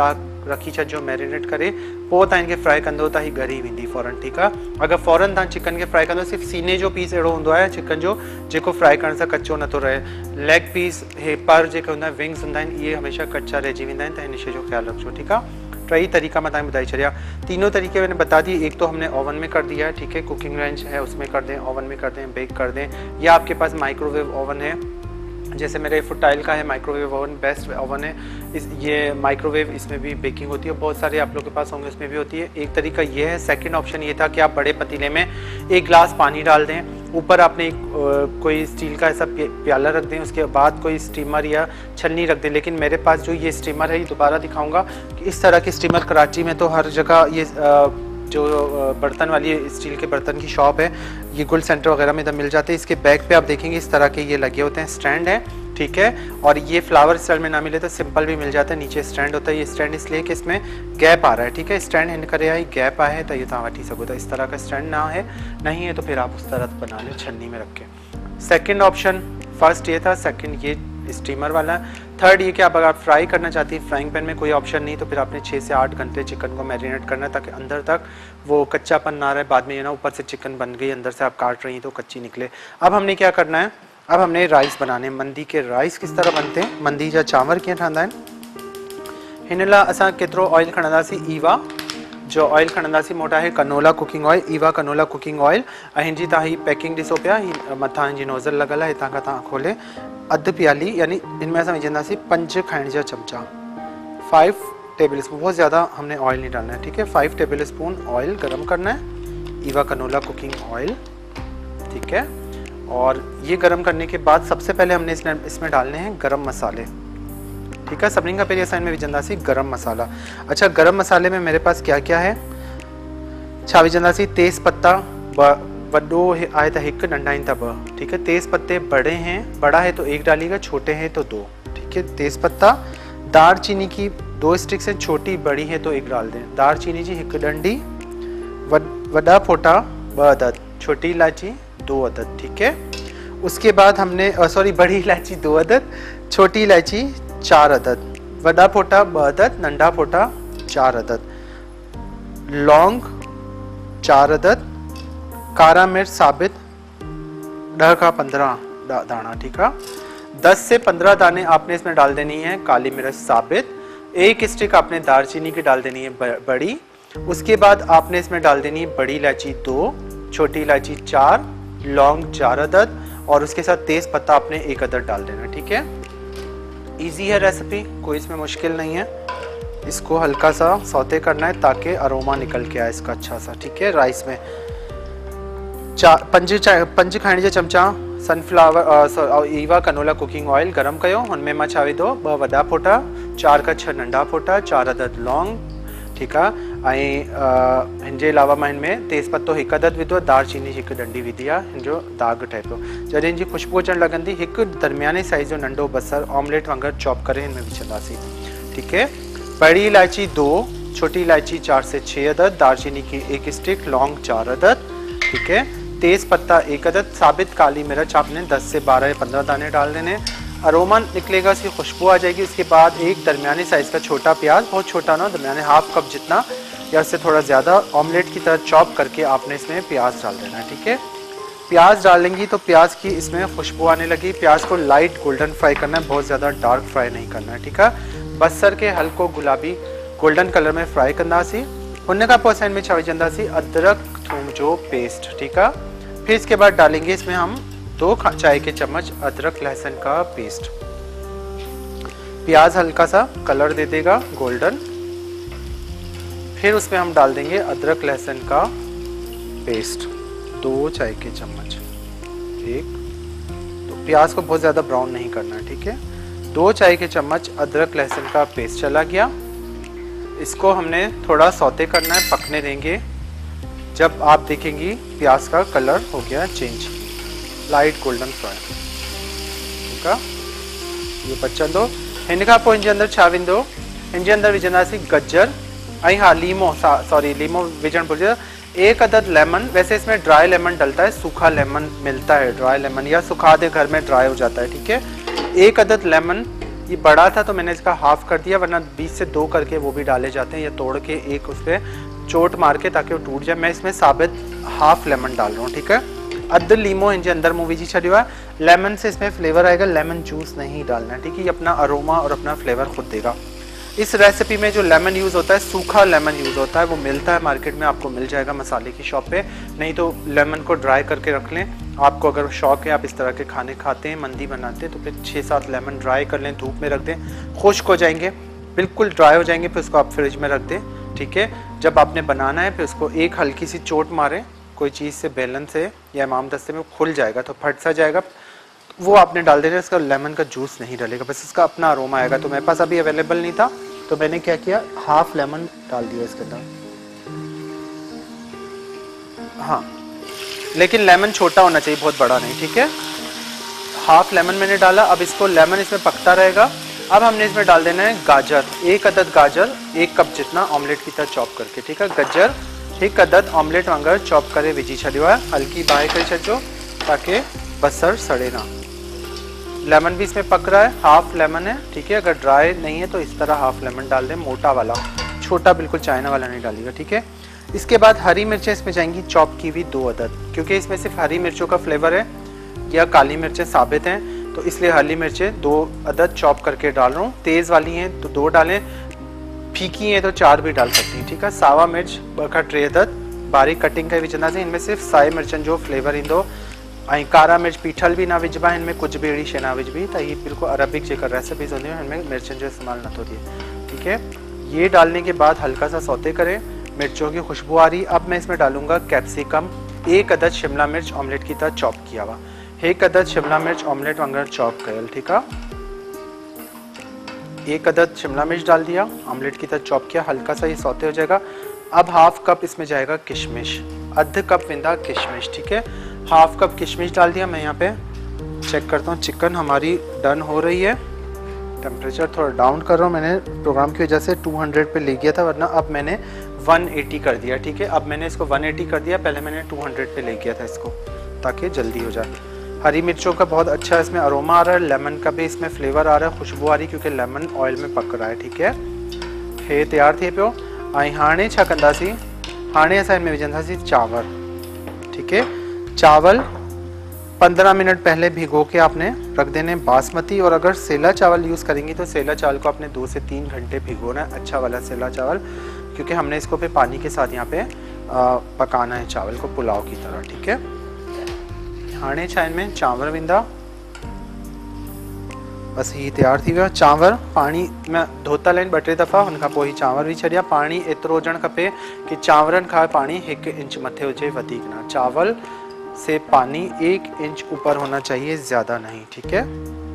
रखी छॾिजो मैरिनेट करे, पोइ तव्हां इनखे फ्राई कंदो त ही ॻरी वेंदी फ़ौरन, ठीकु आहे। अगरि फ़ौरन तव्हां चिकन खे फ्राई कंदो, सिर्फ़ु सीने जो पीस अहिड़ो हूंदो आहे चिकन जो जेको फ्राई करण सां कचो नथो रहे। लेग पीस हे पर जेके हूंदा आहिनि विंग्स हूंदा आहिनि, इहे हमेशह कचा रहिजी वेंदा आहिनि, त हिन शइ जो ख़्यालु रखिजो, ठीकु आहे। कई तरीका मैं तुम्हें बताई छड़िया, तीनों तरीके मैंने बता दिए। एक तो हमने ओवन में कर दिया है, ठीक है, कुकिंग रेंज है उसमें कर दें, ओवन में कर दें, बेक कर दें, या आपके पास माइक्रोवेव ओवन है, जैसे मेरे फुटाइल का है माइक्रोवेव ओवन, बेस्ट ओवन है। इस ये माइक्रोवेव इसमें भी बेकिंग होती है, बहुत सारे आप लोग के पास होंगे उसमें भी होती है। एक तरीका ये है। सेकंड ऑप्शन ये था कि आप बड़े पतीले में एक गिलास पानी डाल दें, ऊपर आपने एक कोई स्टील का ऐसा प्याला रख दें, उसके बाद कोई स्टीमर या छन्नी रख दें। लेकिन मेरे पास जो ये स्टीमर है, ये दोबारा दिखाऊंगा कि इस तरह की स्टीमर कराची में तो हर जगह ये जो बर्तन वाली स्टील के बर्तन की शॉप है, ये गुल सेंटर वगैरह में इधर मिल जाते हैं। इसके बैक पे आप देखेंगे इस तरह के ये लगे होते हैं, स्टैंड है, ठीक है। और ये फ्लावर स्टाइल में ना मिले तो सिंपल भी मिल जाता है, नीचे स्टैंड होता है। ये स्टैंड इसलिए कि इसमें गैप आ रहा है, ठीक है, स्टैंड हिन करे आई गैप आए तो ये तव्हां वठी सको। तो इस तरह का स्टैंड ना है, नहीं है तो फिर आप उस तरह बना लो छन्नी में रख के। सेकेंड ऑप्शन, फर्स्ट ये था, सेकेंड ये स्टीमर वाला। थर्ड ये कि आप अगर आप फ्राई करना चाहती हैं, फ्राइंग पैन में कोई ऑप्शन नहीं, तो फिर आपने छः से आठ घंटे चिकन को मैरिनेट करना है ताकि अंदर तक वो कच्चापन ना रहे। बाद में ये ना ऊपर से चिकन बन गई, अंदर से आप काट रही हैं तो कच्ची निकले। अब हमने क्या करना है, अब हमने राइस बनाने। मंदी के राइस किस तरह बनते हैं, मंदी जा चांवर कीअं ठहंदा आहिनि। हिन लाइ असां केतिरो ऑयल खणंदासीं, ईवा जो ऑयल खणंदासीं मोटा है canola cooking oil, Eva canola cooking oil. ऐं हिनजी तव्हां ही पैकिंग ॾिसो पिया, ही मथां हिनजी नोज़ल लॻल आहे, हितां खां तव्हां खोले अधु प्याली, यानी इनमें असां विझंदासीं पंज खाइण जा चमचा, फाइव टेबल स्पून, बहुत ज़्यादा हमने ऑयल नहीं डालना है, ठीक है। फाइव टेबल स्पून ऑयल गर्म करना है, ईवा कनोला कुकिंग ऑयल, ठीक है। और ये गर्म करने के बाद सबसे पहले हमने इसमें इसमें डालने हैं गरम मसाले, ठीक है। सभिनी खां पहिरीं असां में विझंदासीं गरम मसाला। अच्छा, गरम मसाले में मेरे पास क्या क्या है, छा विझंदासीं, तेज़ पत्ता वड्डो आहे तो एक, नंढा आहिनि त ॿ, ठीक है। तेज़ पत्ते बड़े हैं, बड़ा है तो एक डालिएगा, छोटे हैं तो दो, ठीक है। तेज़ पत्ता, दार चीनी की दो स्टिक्स हैं, छोटी बड़ी है तो एक डाल दें। दार चीनी जी एक डंडी, वड्डा फोटा ब अदद, छोटी इलायची दो अदद, ठीक है। उसके बाद हमने सॉरी बड़ी इलायची दो अदद, छोटी इलायची चार अदद, वड्डा फोटा ब अदद, नंढा फोटा चार अदद, लौंग चार अदद, कारा मिर्च साबित ॾह का पंद्रह दाना, ठीक है। दस से पंद्रह दाने आपने इसमें डाल देनी है काली मिर्च साबित, एक स्टिक आपने दालचीनी की डाल देनी है बड़ी। उसके बाद आपने इसमें डाल देनी है बड़ी इलायची दो, छोटी इलायची चार, लौंग चार अदद, और उसके साथ तेज़ पत्ता आपने एक अदद डाल देना, ठीक है। इजी है रेसिपी, कोई इसमें मुश्किल नहीं है। इसको हल्का सा सौते करना है ताकि अरोमा निकल के आए इसका अच्छा सा, ठीक है। राइस में चार पंज पंज खाइण जा चमचा sunflower Eva canola cooking oil गरम कयो, हुनमें मां छा विधो ॿ वॾा फोटा, चार का छह नंढा फोटा, चार अदद लौंग, ठीक है। ऐं हिन जे अलावा मां हिन में तेज़ पत्तो हिकु अदद विधो, दार चीनी हिकु डंडी विधी आहे, हिन जो दाग ठहे पियो। जॾहिं हिन जी ख़ुशबू अचणु लॻंदी, हिकु दरमियाने साइज़ जो नंढो बसर ऑमलेट वांगुरु चॉप करे हिन में विझंदासीं, ठीक है। बड़ी इलायची दो, छोटी इलायची चार से छः अदद, दालचीनी की एक स्टिक, लौंग चार अदद, ठीक है। तेज़ पत्ता एक अदद, साबित काली मिर्च आपने दस से बारह या पंद्रह दाने डाल देने। अरोमा निकलेगा, इसकी खुशबू आ जाएगी। उसके बाद एक दरमियाने साइज़ का छोटा प्याज, बहुत छोटा ना, दरमियाने हाफ कप जितना या उससे थोड़ा ज़्यादा, ऑमलेट की तरह चॉप करके आपने इसमें प्याज डाल देना है, ठीक है। प्याज डालेंगी तो प्याज की इसमें खुशबू आने लगी। प्याज को लाइट गोल्डन फ्राई करना है, बहुत ज़्यादा डार्क फ्राई नहीं करना है, ठीक है। बसर के हल्को गुलाबी गोल्डन कलर में फ्राई कंदासीं। हुन खां पोइ असां इनमें छा विझंदासीं, अदरक थूम जो पेस्ट, ठीक है। फिर इसके बाद डालेंगे इसमें हम दो चाय के चम्मच अदरक लहसुन का पेस्ट। प्याज हल्का सा कलर दे देगा गोल्डन, फिर उसमें हम डाल देंगे अदरक लहसुन का पेस्ट दो चाय के चम्मच, एक। तो प्याज को बहुत ज़्यादा ब्राउन नहीं करना है, ठीक है। दो चाय के चम्मच अदरक लहसुन का पेस्ट चला गया। इसको हमने थोड़ा सौते करना है, पकने देंगे। जब आप देखेंगी प्याज का कलर हो गया चेंज, लाइट गोल्डन फ्राई, ठीक है। ये बचंदो। हिन खां पोइ हिनजे अंदरि छा वेंदो, हिनजे अंदरि विझंदासीं गजर ऐं हा लीमो, सॉरी लीमो विझणु भुलिजे। एक अदद लेमन, वैसे इसमें ड्राई लेमन डलता है, सूखा लेमन मिलता है, ड्राई लेमन या सुखा दे घर में ड्राई हो जाता है, ठीक है। एक अदद लेमन ये बड़ा था तो मैंने इसका हाफ कर दिया, वरना बीस से दो करके वो भी डाले जाते हैं, या तोड़ के एक उस पर चोट मार के ताकि वो टूट जाए। मैं इसमें साबित हाफ लेमन डाल रहा हूँ, ठीक है। अद्ध लीमो इंजे अंदर मूव विझी छॾियो आहे। लेमन से इसमें फ्लेवर आएगा, लेमन जूस नहीं डालना है, ठीक है। ये अपना अरोमा और अपना फ्लेवर खुद देगा। इस रेसिपी में जो लेमन यूज़ होता है, सूखा लेमन यूज़ होता है, वो मिलता है मार्केट में, आपको मिल जाएगा मसाले की शॉप पे। नहीं तो लेमन को ड्राई करके रख लें। आपको अगर शौक है, आप इस तरह के खाने खाते हैं, मंदी बनाते हैं, तो फिर छः सात लेमन ड्राई कर लें, धूप में रख दें, खुश्क हो जाएंगे, बिल्कुल ड्राई हो जाएंगे, फिर उसको आप फ्रिज में रख दें, ठीक है। जब आपने बनाना है फिर उसको एक हल्की सी चोट मारें कोई चीज़ से, बेलन से या इमाम दस्ते में, खुल जाएगा तो फट सा जाएगा, वो आपने डाल देना। इसका लेमन का जूस नहीं डालेगा, बस इसका अपना अरोमा आएगा। तो मेरे पास अभी अवेलेबल नहीं था तो मैंने क्या किया, हाफ लेमन डाल दिया इसके अंदर। हाँ, लेकिन लेमन छोटा होना चाहिए, बहुत बड़ा नहीं, ठीक है। हाफ लेमन मैंने डाला। अब इसको, लेमन इसमें पकता रहेगा। अब हमने इसमें डाल देना है गाजर, एक अदद गाजर, एक कप जितना ऑमलेट की तरह चॉप करके, ठीक है। गाजर एक अदद ऑमलेट वांगर चॉप करे विझी छॾियो आहे। हल्की बाहि करे छॾिजो ताकि बसर सड़े ना। लेमन भी इसमें पक रहा है, हाफ लेमन है, ठीक है। अगर ड्राई नहीं है तो इस तरह हाफ लेमन डाल दें, मोटा वाला, छोटा बिल्कुल चाइना वाला नहीं डालिएगा, ठीक है। इसके बाद हरी मिर्चें इसमें जाएंगी चॉप की हुई दो अदद, क्योंकि इसमें सिर्फ हरी मिर्चों का फ्लेवर है, या काली मिर्चें साबित हैं, तो इसलिए हरी मिर्चें दो अदद चॉप करके डाल रहा हूँ। तेज़ वाली हैं तो दो डालें, फीकी हैं तो चार भी डाल सकती हैं, ठीक है। सावा मिर्च बखा टे अदद बारीक कटिंग करे विझंदासीं। इनमें सिर्फ साई मिर्चन जो फ्लेवर ईंदो, ऐं कारा मिर्च पीठल भी ना विझबा, इनमें कुछ भी अहिड़ी शइ ना विझबी, त ये बिल्कुल अरबिक जेका रेसिपीज़ होंदी हैं इनमें मिर्चन जो इस्तेमाल नथो थिए, ठीक है। ये डालने के बाद हल्का सा सौते करें, मिर्चों की खुशबू आ रही। अब मैं इसमें डालूंगा कैप्सिकम, एक अदद शिमला मिर्च ऑमलेट की तरह चॉप किया हुआ, एक अदद शिमला मिर्च ऑमलेट वांगर चॉप कयल, ठीक है। एक अदद शिमला मिर्च डाल दिया, ऑमलेट की तरह चॉप किया, हल्का सा ये सौते हो जाएगा। अब हाफ कप इसमें जाएगा किशमिश, अध कप विंदा किशमिश, ठीक है। हाफ कप किशमिश डाल दिया। मैं यहाँ पे चेक करता हूँ, चिकन हमारी डन हो रही है। टेम्परेचर थोड़ा डाउन कर रहा हूँ, मैंने प्रोग्राम की वजह से दो सौ पे ले गया था, वरना अब मैंने एक सौ अस्सी कर दिया, ठीक है। अब मैंने इसको एक सौ अस्सी कर दिया, पहले मैंने दो सौ पे ले गया था इसको, ताकि जल्दी हो जाए। हरी मिर्चों का बहुत अच्छा इसमें अरोमा आ रहा है, लेमन का भी इसमें फ्लेवर आ रहा है, खुशबू आ रही, क्योंकि लेमन ऑयल में पक रहा है, ठीक है। हे तैयार थिए पियो। ऐं हाणे छा कंदासीं, हाणे असां इनमें विझंदासीं चांवर, ठीक है। चावल पंद्रह मिनट पहले भिगो के आपने रख देने, बासमती, और अगर सेला चावल यूज़ करेंगी तो सेला चावल को आपने दो से तीन घंटे भिगोना है, अच्छा वाला सेला चावल, क्योंकि हमने इसको फिर पानी के साथ यहाँ पे आ, पकाना है चावल को पुलाव की तरह, ठीक है। हाणे छा इनमें चांवर विंदा, बस ही तैयार थी वियो। चांवर पानी में धोतल आहिनि ॿ टे दफ़ा, हुन खां पोइ ही चांवर विझी छॾिया। पाणी एतिरो हुजणु खपे कि चांवरनि खां पानी एक इंच मथे हुजे, वधीक ना। चावल से पानी एक इंच ऊपर होना चाहिए, ज़्यादा नहीं, ठीक है।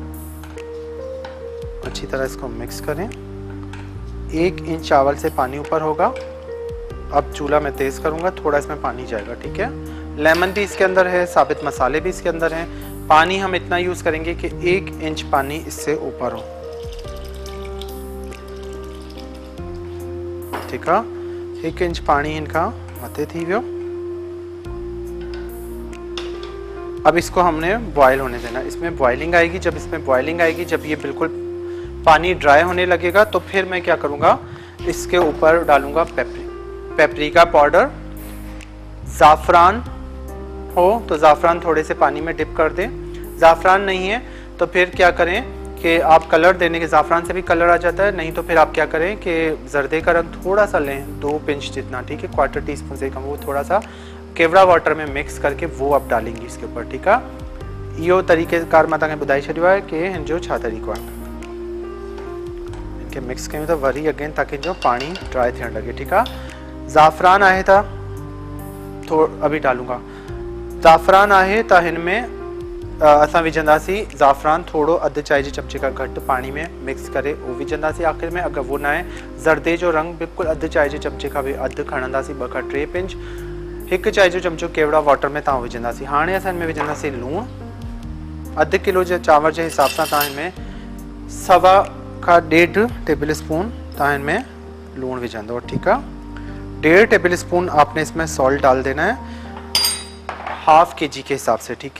अच्छी तरह इसको मिक्स करें। एक इंच चावल से पानी ऊपर होगा। अब चूल्हा मैं तेज़ करूँगा, थोड़ा इसमें पानी जाएगा, ठीक है। लेमन भी इसके अंदर है, साबित मसाले भी इसके अंदर हैं। पानी हम इतना यूज़ करेंगे कि एक इंच पानी इससे ऊपर हो, ठीक है। एक इंच पानी इनका मथे थी वियो। अब इसको हमने बॉयल होने देना। इसमें बॉइलिंग आएगी, जब इसमें बॉइलिंग आएगी, जब ये बिल्कुल पानी ड्राई होने लगेगा, तो फिर मैं क्या करूँगा, इसके ऊपर डालूँगा पेपरी पेपरिका पाउडर। ज़ाफ़रान हो तो ज़ाफ़रान थोड़े से पानी में डिप कर दें। ज़ाफ़रान नहीं है तो फिर क्या करें कि आप कलर देने के, ज़ाफ़रान से भी कलर आ जाता है, नहीं तो फिर आप क्या करें कि जर्दे का रंग थोड़ा सा लें, दो पिंच जितना, ठीक है, क्वार्टर टी स्पून से कम, वो थोड़ा सा केवड़ा वाटर में मिक्स करके वो आप डालेंगे इसके ऊपर, ठीक है। यो तरीक़ेकार मां तव्हांखे ॿुधाए छॾियो आहे कि हिन जो छा तरीक़ो आहे। इनके मिक्स कयूं त वरी अगेन ताकि जो पानी ड्राई थियण लगे, ठीक आहे। ज़ाफ़रान आहे त थोरो अभी डालूंगा। ज़ाफ़रान आहे त हिन में असां विझंदासीं ज़ाफ़रान थोड़ो अधु चाय जे चमचे खां घटि पानी में मिक्स करे वो विझंदासीं आख़िर में। अगर वो ना आहे, ज़र्दे जो रंग बिल्कुल अधु चाय जे चमचे खां भी अधु खणंदासीं, ॿ खां टे पिंच। एक चाय जो चमचो केवड़ा वाटर में तव्हां विझंदासीं। हाणे असां हिन में विझंदासीं लूणु। अधु किलो जे चांवर जे हिसाब सां तव्हां हिन में सवा खां ॾेढ टेबल स्पून तव्हां हिन में लूणु विझंदव, ठीक है। डेढ़ टेबल स्पून आपने इसमें सॉल्ट डाल देना है, हाफ के जी के हिसाब से, ठीक है।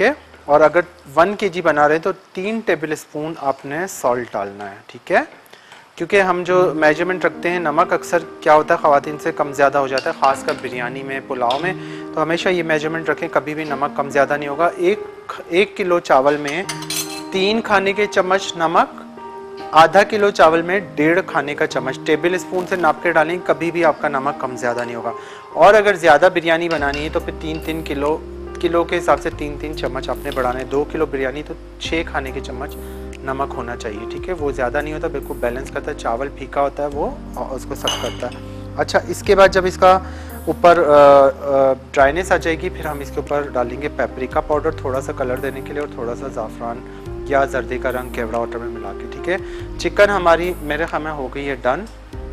और अगर वन के जी बना रहे हैं तो तीन टेबल स्पून आपने सॉल्ट डालना है, ठीक है। क्योंकि हम जो मेजरमेंट रखते हैं नमक अक्सर क्या होता है ख़वातीन से कम ज़्यादा हो जाता है, ख़ासकर बिरयानी में, पुलाव में, तो हमेशा ये मेजरमेंट रखें, कभी भी नमक कम ज़्यादा नहीं होगा। एक एक किलो चावल में तीन खाने के चम्मच नमक, आधा किलो चावल में डेढ़ खाने का चम्मच, टेबल स्पून से नाप के डालें, कभी भी आपका नमक कम ज़्यादा नहीं होगा। और अगर ज़्यादा बिरयानी बनानी है तो फिर तीन तीन किलो किलो के हिसाब से तीन तीन चम्मच आपने बढ़ाना है। दो किलो बिरयानी तो छः खाने के चम्मच नमक होना चाहिए, ठीक है। वो ज़्यादा नहीं होता, बिल्कुल बैलेंस करता है। चावल फीका होता है वो उसको सब करता है। अच्छा, इसके बाद जब इसका ऊपर ड्राइनेस आ जाएगी फिर हम इसके ऊपर डालेंगे पेपरिका पाउडर, थोड़ा सा कलर देने के लिए, और थोड़ा सा ज़ाफ़रान या जर्दे का रंग केवड़ा वाटर में मिला के, ठीक है। चिकन हमारी मेरे ख्याल में हो गई है डन।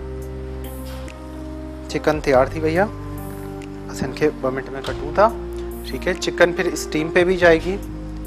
चिकन तैयार थी भैया, बस इनके दो मिनट में कटूँ था, ठीक है। चिकन फिर स्टीम पे भी जाएगी,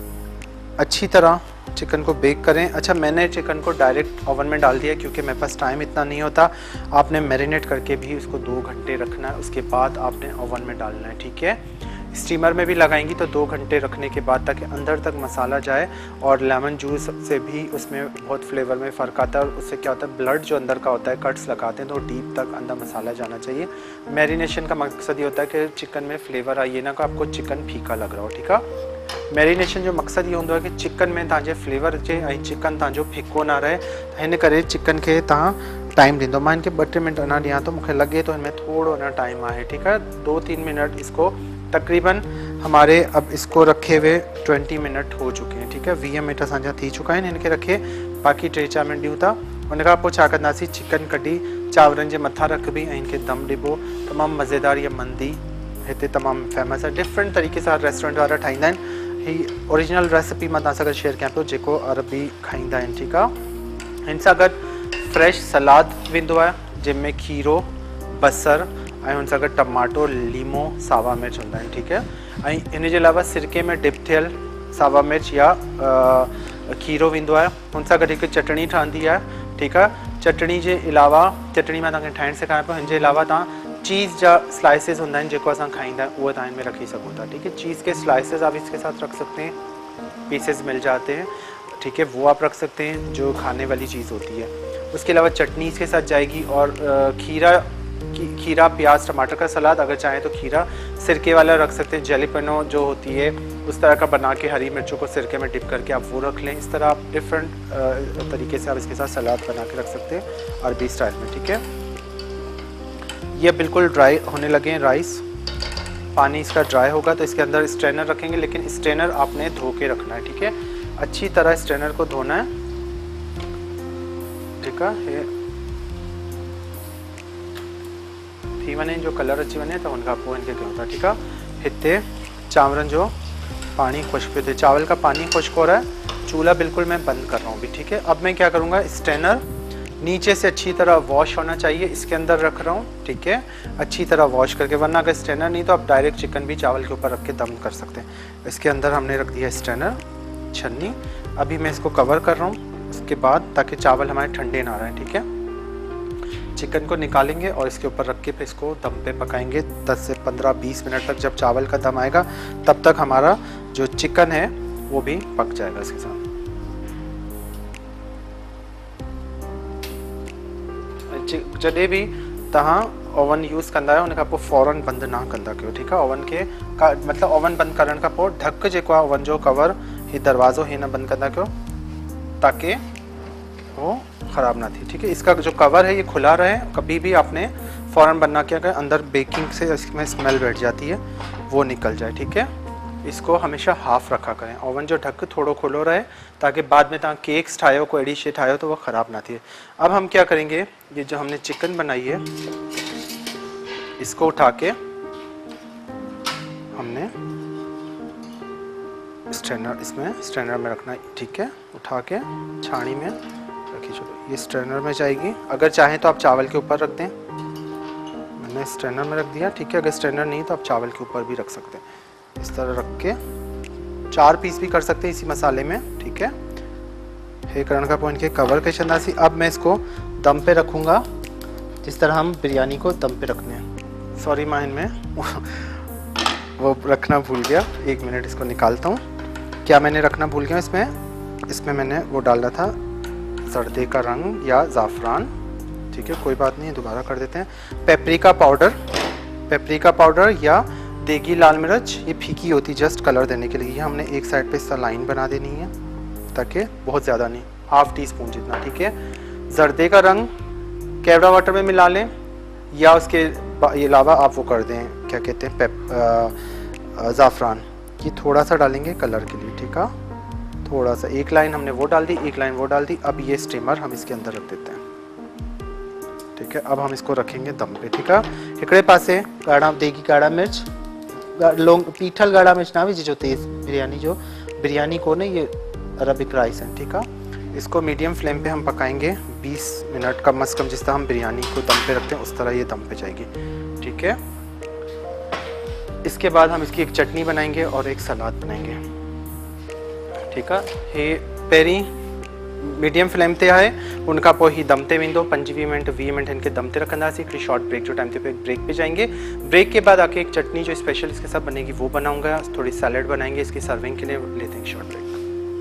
अच्छी तरह चिकन को बेक करें। अच्छा, मैंने चिकन को डायरेक्ट ओवन में डाल दिया क्योंकि मेरे पास टाइम इतना नहीं होता। आपने मैरिनेट करके भी उसको दो घंटे रखना है, उसके बाद आपने ओवन में डालना है, ठीक है। स्टीमर में भी लगाएंगी तो दो घंटे रखने के बाद ताकि अंदर तक मसाला जाए, और लेमन जूस से भी उसमें बहुत फ्लेवर में फ़र्क आता है, और उससे क्या होता है ब्लड जो अंदर का होता है, कट्स लगाते हैं तो डीप तक अंदर मसाला जाना चाहिए। मैरिनेशन का मकसद ये होता है कि चिकन में फ्लेवर आइए ना, कि आपको चिकन फीका लग रहा हो, ठीक है। मैरिनेशन जो मकसद ये होता है कि चिकन में तव्हांजे फ्लेवर अचे ऐं चिकन तव्हांजो फिको ना रहे, हिन करे चिकन के तव्हां टाइम ॾींदो। मां इनके ॿ टे मिनट अञा ॾियां थो, मूंखे लगे तो इनमें थोड़ो अञा टाइम है, ठीक है। दो तीन मिनट इसको तकरीबन हमारे अब इसको रखे हुए ट्वेंटी मिनट हो चुके हैं, ठीक है। वीह मिनट असांजा थी चुका है इनके रखे, बाक़ी टे चार मिनट ॾियूं था। उन खां पोइ छा कंदासीं, चिकन कढी चांवरनि जे मथां रखबी ऐं इनके दम ॾिबो। तमामु मज़ेदार इहा मंदी हिते तमामु फेमस है, डिफरेंट तरीक़े सां रेस्टोरेंट वारा ठाहींदा आहिनि। ही ओरिजिनल रेसिपी मां तव्हां सां गॾु शेयर कयां पियो जेको अरबी खाईंदा आहिनि, ठीकु आहे। हिन सां गॾु फ्रेश सलाद वेंदो आहे जंहिंमें खीरो, बसर ऐं हुन सां गॾु टमाटो, लीमो, सावा मिर्च हूंदा आहिनि, ठीकु है। ऐं इन जे अलावा सिरके में डिप थियल सावा मिर्च या खीरो वेंदो आहे। हुन सां गॾु हिकु चटणी ठहंदी आहे, ठीकु आहे। चटणी जे अलावा, चटणी मां तव्हांखे ठाहिणु सेखारियां पियो, हिन जे अलावा तव्हां चीज़ जा स्लाइसिस होंगे हैं जो अस खाईंदा उहे तव्हां इनमें रखी सको था, ठीक है। चीज़ के स्लाइसिस आप इसके साथ रख सकते हैं, पीसेस मिल जाते हैं, ठीक है, वो आप रख सकते हैं जो खाने वाली चीज़ होती है। उसके अलावा चटनी इसके साथ जाएगी, और खीरा खीरा प्याज टमाटर का सलाद, अगर चाहें तो खीरा सिरके वाला रख सकते हैं। जेलिपनो जो होती है उस तरह का बना के हरी मिर्चों को सिरके में डिप करके आप वो रख लें। इस तरह आप डिफरेंट तरीके से आप इसके साथ सलाद बना के रख सकते हैं अरबी स्टाइल में, ठीक है। ये बिल्कुल ड्राई होने लगे हैं राइस, पानी इसका ड्राई होगा तो इसके अंदर स्ट्रेनर रखेंगे, लेकिन स्ट्रेनर आपने धो के रखना है, ठीक है। अच्छी तरह स्ट्रेनर को धोना है, ठीक है। थी वने जो कलर अची वने तो उनका पोइ इनके कयूं था, ठीक है। हिते चांवरनि जो पानी खुश्क थे, चावल का पानी खुश्क हो रहा है, चूल्हा बिल्कुल मैं बंद कर रहा हूँ भी, ठीक है। अब मैं क्या करूँगा, स्ट्रेनर नीचे से अच्छी तरह वॉश होना चाहिए, इसके अंदर रख रहा हूँ, ठीक है। अच्छी तरह वॉश करके, वरना अगर स्ट्रेनर नहीं तो आप डायरेक्ट चिकन भी चावल के ऊपर रख के दम कर सकते हैं। इसके अंदर हमने रख दिया स्ट्रेनर, छन्नी। अभी मैं इसको कवर कर रहा हूँ उसके बाद, ताकि चावल हमारे ठंडे ना रहें, ठीक है। चिकन को निकालेंगे और इसके ऊपर रख के फिर इसको दम पे पकाएंगे दस से पंद्रह बीस मिनट तक। जब चावल का दम आएगा तब तक हमारा जो चिकन है वो भी पक जाएगा इसके साथ। जॾहिं भी तव्हां ओवन यूज़ कंदा आहियो उन खां पोइ फ़ौरन बंदि ना कंदा कयो, ठीकु आहे। ओवन खे का मतिलबु ओवन बंदि करण खां पोइ ढक जेको आहे ओवन जो कवर, ही दरवाज़ो ही न बंदि कंदा कयो ताकि वो ख़राब ना थी, ठीक है। इसका जो कवर है ये खुला रहे, कभी भी आपने फ़ौरन बंद ना किया कि अंदर बेकिंग से इसमें स्मेल बैठ जाती है, वो निकल जाए, ठीक है। इसको हमेशा हाफ रखा करें, ओवन जो ढक थोड़ो खुलो रहे ताकि बाद में तव्हां केक्स ठाहियो, कोई अहिड़ी शइ ठाहियो तो वो ख़राब ना थिए। अब हम क्या करेंगे, ये जो हमने चिकन बनाई है इसको उठा के हमने स्ट्रेनर, इसमें स्ट्रेनर में रखना है, ठीक है। उठा के छानी में रखी, चलो ये स्ट्रेनर में जाएगी। अगर चाहें तो आप चावल के ऊपर रख दें, मैंने स्ट्रेनर में रख दिया, ठीक है। अगर स्ट्रेनर नहीं तो आप चावल के ऊपर भी रख सकते हैं। इस तरह रख के चार पीस भी कर सकते हैं इसी मसाले में, ठीक है। हे करण का पॉइंट के कवर के चंदासी। अब मैं इसको दम पे रखूँगा जिस तरह हम बिरयानी को दम पे रखने हैं। सॉरी मां इनमें वो रखना भूल गया, एक मिनट इसको निकालता हूँ। क्या मैंने रखना भूल गया इसमें, इसमें मैंने वो डाला था जर्दे का रंग या ज़ाफ़रान, ठीक है कोई बात नहीं, दोबारा कर देते हैं। पेपरिका पाउडर, पेपरिका पाउडर या देगी लाल मिर्च, ये फीकी होती जस्ट कलर देने के लिए। हमने एक साइड पे इस लाइन बना देनी है ताकि बहुत ज़्यादा नहीं, हाफ टी स्पून जितना, ठीक है। जर्दे का रंग केवड़ा वाटर में मिला लें या उसके अलावा आप वो कर दें, क्या कहते हैं, पेप ज़ाफ़रान, ये थोड़ा सा डालेंगे कलर के लिए, ठीक है। थोड़ा सा, एक लाइन हमने वो डाल दी, एक लाइन वो डाल दी। अब ये स्टीमर हम इसके अंदर रख देते हैं, ठीक है। अब हम इसको रखेंगे दम पे, ठीक है। हिकड़े पासे गाढ़ा देगी गाढ़ा मिर्च, लोग पीठल गाढ़ा मिर्च ना भी जो तेज़ बिरयानी, जो बिरयानी को नहीं, ये अरबिक राइस है, ठीक है। इसको मीडियम फ्लेम पे हम पकाएंगे बीस मिनट कम से कम, जिस तरह हम बिरयानी को दम पे रखते हैं उस तरह ये दम पे जाएगी, ठीक है। इसके बाद हम इसकी एक चटनी बनाएंगे और एक सलाद बनाएंगे, ठीक है। हे पेरी मीडियम फ्लेम ते है, उनका पोइ ही दम ते वेंदो, पंज वीह मिनट वीह मिनट इनके दम ते रखंदासीं। हिकिड़ी शॉर्ट ब्रेक जो टाइम ते पे ब्रेक पे जाएंगे। ब्रेक के बाद आके एक चटनी जो स्पेशल इसके साथ बनेगी वो बनाऊंगा, थोड़ी सैलड बनाएंगे, इसकी सर्विंग के लिए लेते हैं शॉर्ट ब्रेक।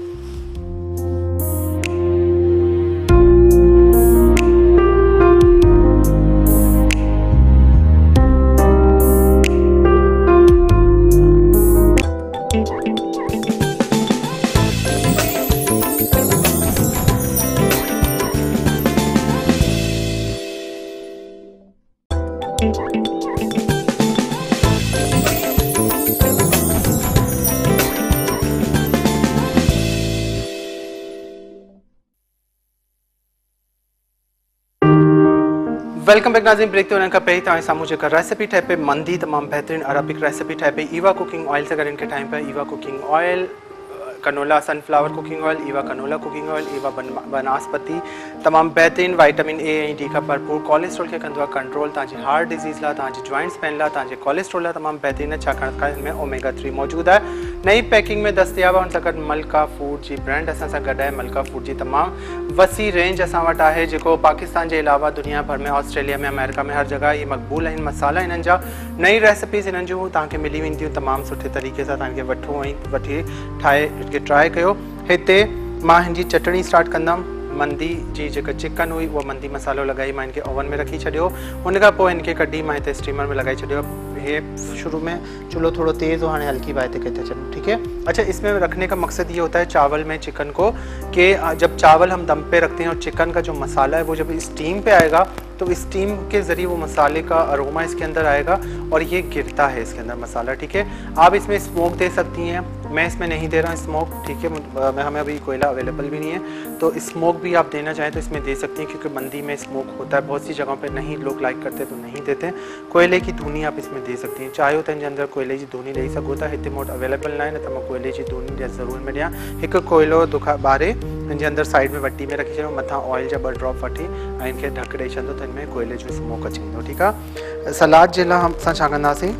वेलकम बैक नाज़रीन। ब्रेक ते वञण खां पहिरीं तव्हांजे साम्हूं जेका रेसिपी ठाहे पे मंदी, तमामु बहितरीनु अरबिक रेसिपी ठाहे पे ईवा कुकिंग ऑयल से गॾु इनखे ठाहियूं पिया। Eva cooking oil, canola sunflower cooking oil, Eva canola cooking oil, Eva बन बनस्पति, तमामु बहितरीनु विटामिन ए ऐं डी खां भरपूर, कोलेस्ट्रॉल खे कंदो आहे कंट्रोल, तव्हांजी हार्ट डिज़ीज़ लाइ, तव्हांजी जॉइंट्स पेन लाइ, तव्हांजे कोलेस्ट्रॉल लाइ तमामु बहितरीनु आहे, छाकाणि त हिन में ओमेगा थ्री मौजूदु आहे। नई पैकिंग में दस्तियाब आहे, हुन सां गॾु मलका फूड जी ब्रांड असां सां गॾु आहे। मलका फूड जी तमामु वसी रेंज असां वटि आहे, जेको पाकिस्तान जे अलावा दुनिया भर में, ऑस्ट्रेलिया में, अमेरिका में, हर जगह ये मक़बूल आहिनि। मसाला हिननि जा, नई रेसिपीज़ हिननि जूं तव्हांखे मिली वेंदियूं तमामु सुठे तरीक़े सां, तव्हांखे वठो ऐं वठी ठाहे हिनखे ट्राई कयो। हिते मां हिनजी चटणी स्टार्ट कंदमि। मंदी जी जेका चिकन हुई उहा मंदी मसालो लॻाई, मां इनखे ओवन में रखी छॾियो, उन खां पोइ इनखे कढी मां हिते स्टीमर में लॻाई छॾियो। हे शुरू में चूल्हो थोड़ा तेज़ हो, हाणे हल्की बात कहते चलो, ठीक है। अच्छा, इसमें रखने का मकसद ये होता है चावल में चिकन को, कि जब चावल हम दम पे रखते हैं और चिकन का जो मसाला है वो जब स्टीम पे आएगा तो स्टीम के ज़रिए वो मसाले का अरोमा इसके अंदर आएगा और ये गिरता है इसके अंदर मसाला, ठीक है। आप इसमें स्मोक दे सकती हैं, मैं इसमें नहीं दे रहा हूँ स्मोक, ठीक है। मैं हमें अभी कोयला अवेलेबल भी नहीं है, तो स्मोक भी आप देना चाहें तो इसमें दे सकती हैं, क्योंकि मंदी में स्मोक होता है, बहुत सी जगहों पे नहीं लोग लाइक करते तो नहीं देते। कोयले की धूनी आप इसमें दे सकती हैं, चाहियो तो इन अंदर कोयले की धूनी ॾेई सघो था। हिते मोट अवेलेबल ना है, न तो मैं कोयले की धूनी ज़रूर में ॾियां। एक कोयलो दुखा ॿारे इनके अंदर साइड में वट्टी में रखी छॾियो, मथां ऑयल जा ॿ ड्रॉप वठी ऐं इनखे ढक ॾेई छॾंदो त इनमें कोयले जो स्मोक अची वेंदो, ठीकु आहे। सलाद जे लाइ हम असां छा कंदासीं,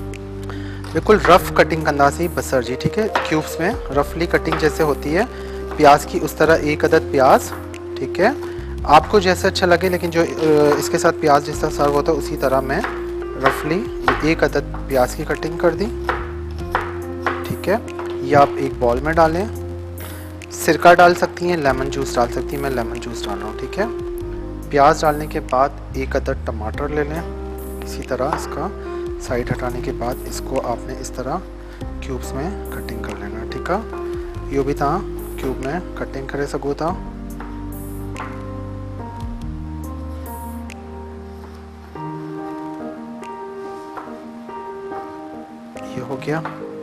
बिल्कुल रफ कटिंग कंदासी बसर जी, ठीक है। क्यूब्स में रफली कटिंग जैसे होती है प्याज की, उस तरह एक अदद प्याज, ठीक है। आपको जैसे अच्छा लगे, लेकिन जो इसके साथ प्याज जैसा सर्व होता है उसी तरह मैं रफली एक अदद प्याज की कटिंग कर दी, ठीक है। ये आप एक बॉल में डालें, सिरका डाल सकती हैं, लेमन जूस डाल सकती हैं, मैं लेमन जूस डाल रहा हूँ, ठीक है। प्याज डालने के बाद एक अदद टमाटर ले लें, इसी तरह इसका साइड हटाने के बाद इसको आपने इस तरह क्यूब्स में कटिंग कर लेना, ठीक है। यो भी तव्हां क्यूब में कटिंग करे सघो था। ये हो गया।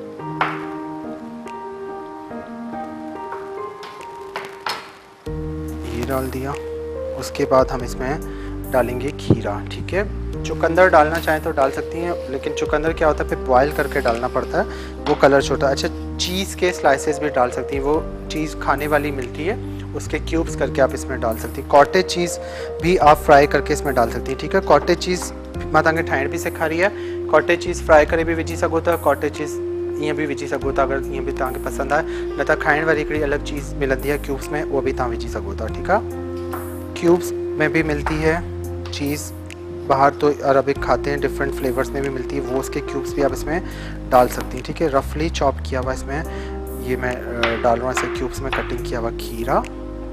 ये डाल दिया। उसके बाद हम इसमें डालेंगे खीरा, ठीक है। चुकंदर डालना चाहें तो डाल सकती हैं, लेकिन चुकंदर क्या होता है फिर बॉयल करके डालना पड़ता है, वो कलर छोटा। अच्छा, चीज़ के स्लाइसेस भी डाल सकती हैं, वो चीज़ खाने वाली मिलती है, उसके क्यूब्स करके आप इसमें डाल सकती हैं। कॉटेज चीज़ भी आप फ्राई करके इसमें डाल सकती हैं, ठीक है। कॉटेज चीज़ मां तव्हांखे ठाहिण भी सेखारी है, कॉटेज चीज़ फ्राई करे भी विझी सघो था, कॉटेज चीज़ ईअं भी विझी सघो था अगर ईअं भी तव्हांखे पसंदि आहे, न त खाइण वारी हिकिड़ी अलॻि चीज़ मिलंदी है क्यूब्स में, वो भी तव्हां विझी सघो था, ठीक है। क्यूब्स में भी मिलती है चीज़, बाहर तो अरबिक खाते हैं, डिफरेंट फ्लेवर्स में भी मिलती है, वो उसके क्यूब्स भी आप इसमें डाल सकती हैं, ठीक है। रफली चॉप किया हुआ इसमें ये मैं डाल रहा हूँ ऐसे क्यूब्स में कटिंग किया हुआ खीरा,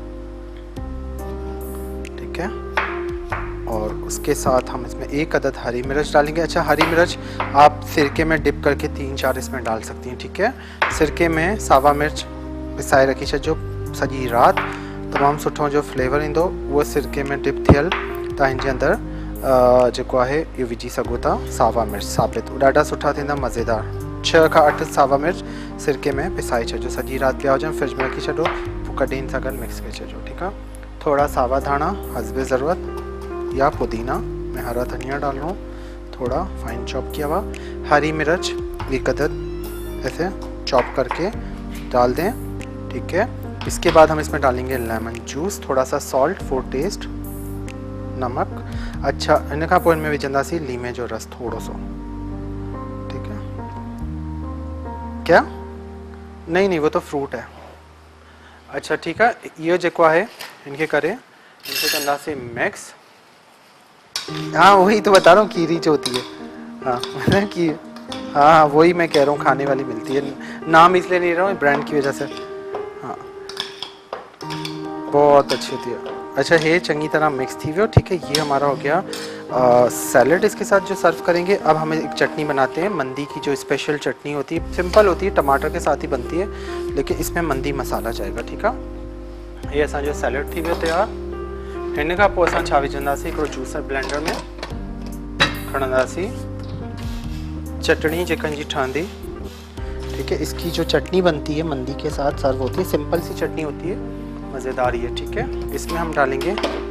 ठीक है। और उसके साथ हम इसमें एक अदद हरी मिर्च डालेंगे। अच्छा, हरी मिर्च आप सिरके में डिप करके तीन चार इसमें डाल सकती हैं, ठीक है। सिरके में सावा मिर्च पिसाए रखी छो सॼी रात, तमाम सुठो जो फ्लेवर इंदो वो सिरके में डिप थियल तव्हां हिन जे अंदरि जेको आहे इहो विझी सघो था सावा मिर्च साबित, ॾाढा सुठा थींदा, मज़ेदार। छह खां अठ सावा मिर्च सिरके में पिसाए छॾियो, सॼी रात पिया हुजनि, फ्रिज में रखी छॾियो, पोइ कढी हिन सां गॾु मिक्स करे छॾियो, ठीकु आहे। थोड़ा सावा धाणा हस्बे ज़रूरत या पुदीना, मैं हरा धनिया डाल रहा हूँ, थोड़ा फाइन चॉप किया हुआ। हरी मिर्च एक अदद ऐसे चॉप करके डाल दें, ठीक है। इसके बाद हम इसमें डालेंगे लेमन जूस, थोड़ा सा सॉल्ट फॉर टेस्ट, नमक। अच्छा, इन खां पोइ इनमें विझंदासीं लीमे जो रस थोड़ो सो, ठीक है। क्या? नहीं नहीं, वो तो फ्रूट है। अच्छा ठीक है, ये जेको है इनके करे इनके कंदासीं मिक्स। हाँ वही तो बता रहा हूँ, कीरी जो होती है, हाँ की हाँ हाँ वही मैं कह रहा हूँ, खाने वाली मिलती है, नाम इसलिए नहीं रहा हूँ ब्रांड की वजह से। हाँ बहुत अच्छी होती है। अच्छा, ये चंगी तरह मिक्स थी वो, ठीक है। ये हमारा हो गया सैलड। इसके साथ जो सर्व करेंगे, अब हम एक चटनी बनाते हैं, मंदी की जो स्पेशल चटनी होती है, सिंपल होती है, टमाटर के साथ ही बनती है, लेकिन इसमें मंदी मसाला जाएगा, ठीक है। ये असांजो सैलड थी वियो तैयार। हिन खां पोइ असां छा विझंदासीं, हिकिड़ो जूसर ब्लेंडर में खणंदासीं चटनी जेकनि जी ठहंदी, ठीक है। इसकी जो चटनी बनती है मंदी के साथ सर्व होती है, सिंपल सी चटनी होती है, मज़ेदार ये, ठीक है। इसमें हम डालेंगे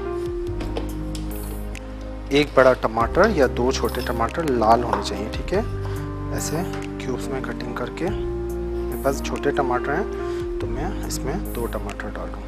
एक बड़ा टमाटर या दो छोटे टमाटर, लाल होने चाहिए, ठीक है। ऐसे क्यूब्स में कटिंग करके, मेरे पास छोटे टमाटर हैं तो मैं इसमें दो टमाटर डालूँ,